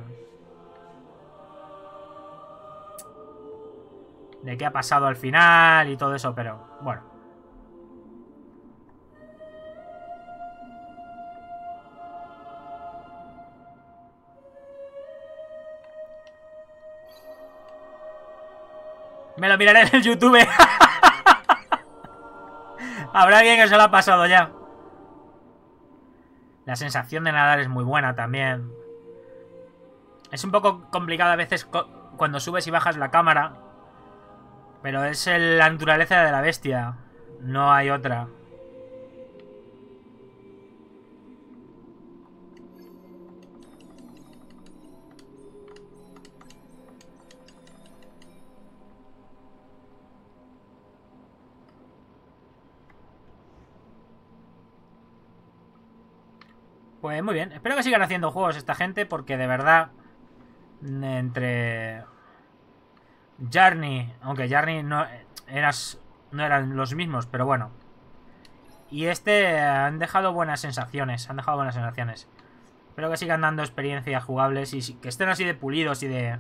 De qué ha pasado al final y todo eso, pero bueno. Me lo miraré en el YouTube. Habrá alguien que se lo ha pasado ya. La sensación de nadar es muy buena también. Es un poco complicado a veces cuando subes y bajas la cámara. Pero es el, la naturaleza de la bestia. No hay otra. Pues muy bien. Espero que sigan haciendo juegos esta gente porque de verdad... Entre... Journey, aunque Journey no, eras, no eran los mismos, pero bueno. Y este han dejado buenas sensaciones, han dejado buenas sensaciones. Espero que sigan dando experiencias jugables y que estén así de pulidos y de...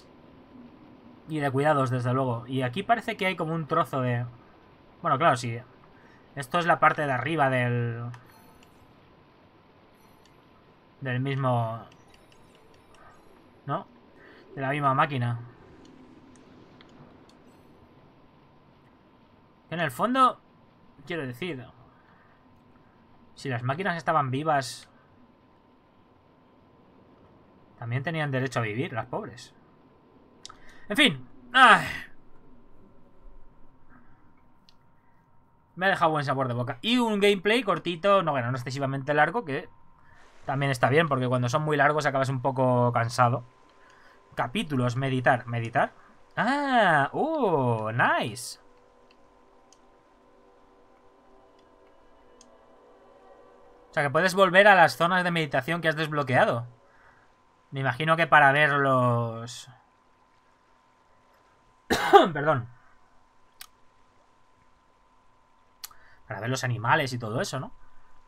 Y de cuidados, desde luego. Y aquí parece que hay como un trozo de... Bueno, claro, sí. Esto es la parte de arriba del... Del mismo... ¿No? De la misma máquina. En el fondo, quiero decir... Si las máquinas estaban vivas... También tenían derecho a vivir, las pobres. En fin. ¡Ay! Me ha dejado buen sabor de boca. Y un gameplay cortito, no, bueno, no excesivamente largo, que también está bien, porque cuando son muy largos acabas un poco cansado. Capítulos, meditar. ¿Meditar? ¡Ah! ¡Uh! ¡Nice! O sea, que puedes volver a las zonas de meditación que has desbloqueado. Me imagino que para ver los... Perdón. Para ver los animales y todo eso, ¿no?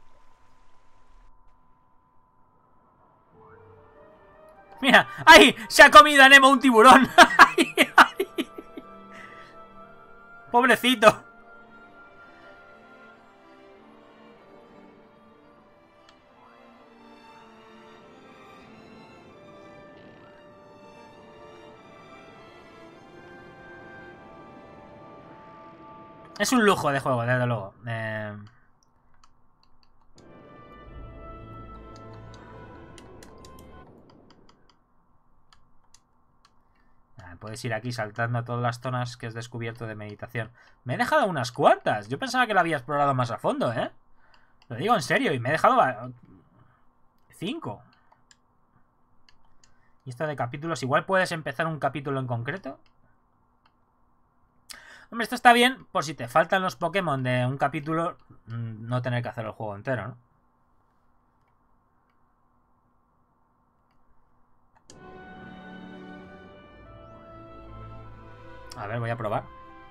Mira, ¡ay! Se ha comido a Nemo un tiburón. ¡Ay, ay! Pobrecito. Es un lujo de juego, desde luego. Eh... Puedes ir aquí saltando a todas las zonas que has descubierto de meditación. Me he dejado unas cuantas. Yo pensaba que lo había explorado más a fondo, ¿eh? Lo digo en serio. Y me he dejado... Cinco. Y esto de capítulos... Igual puedes empezar un capítulo en concreto. Hombre, esto está bien por si te faltan los Pokémon de un capítulo... No tener que hacer el juego entero, ¿no? A ver, voy a probar.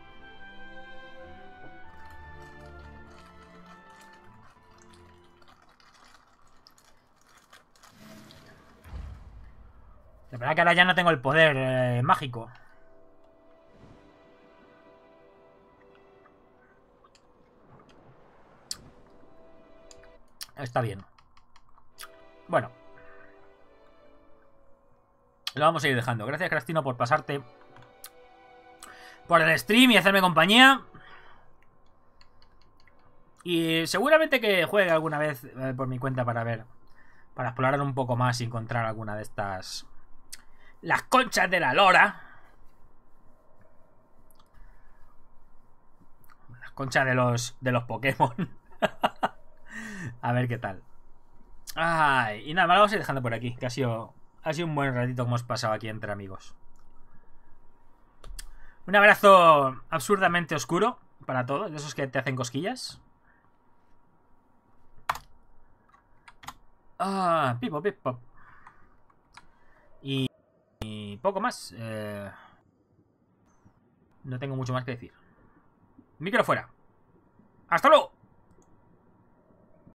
De verdad que ahora ya no tengo el poder eh, mágico. Está bien. Bueno. Lo vamos a ir dejando. Gracias, Crastino, por pasarte por el stream y hacerme compañía. Y seguramente que juegue alguna vez eh, por mi cuenta para ver, para explorar un poco más y encontrar alguna de estas... Las conchas de la lora. Las conchas de los, de los Pokémon. A ver qué tal. Ay, y nada, me lo vamos a ir dejando por aquí, que ha sido, ha sido un buen ratito que hemos pasado aquí entre amigos. Un abrazo absurdamente oscuro para todos, de esos que te hacen cosquillas. Ah, pipo, pipo. Y, y poco más. Eh, no tengo mucho más que decir. Micro fuera. ¡Hasta luego!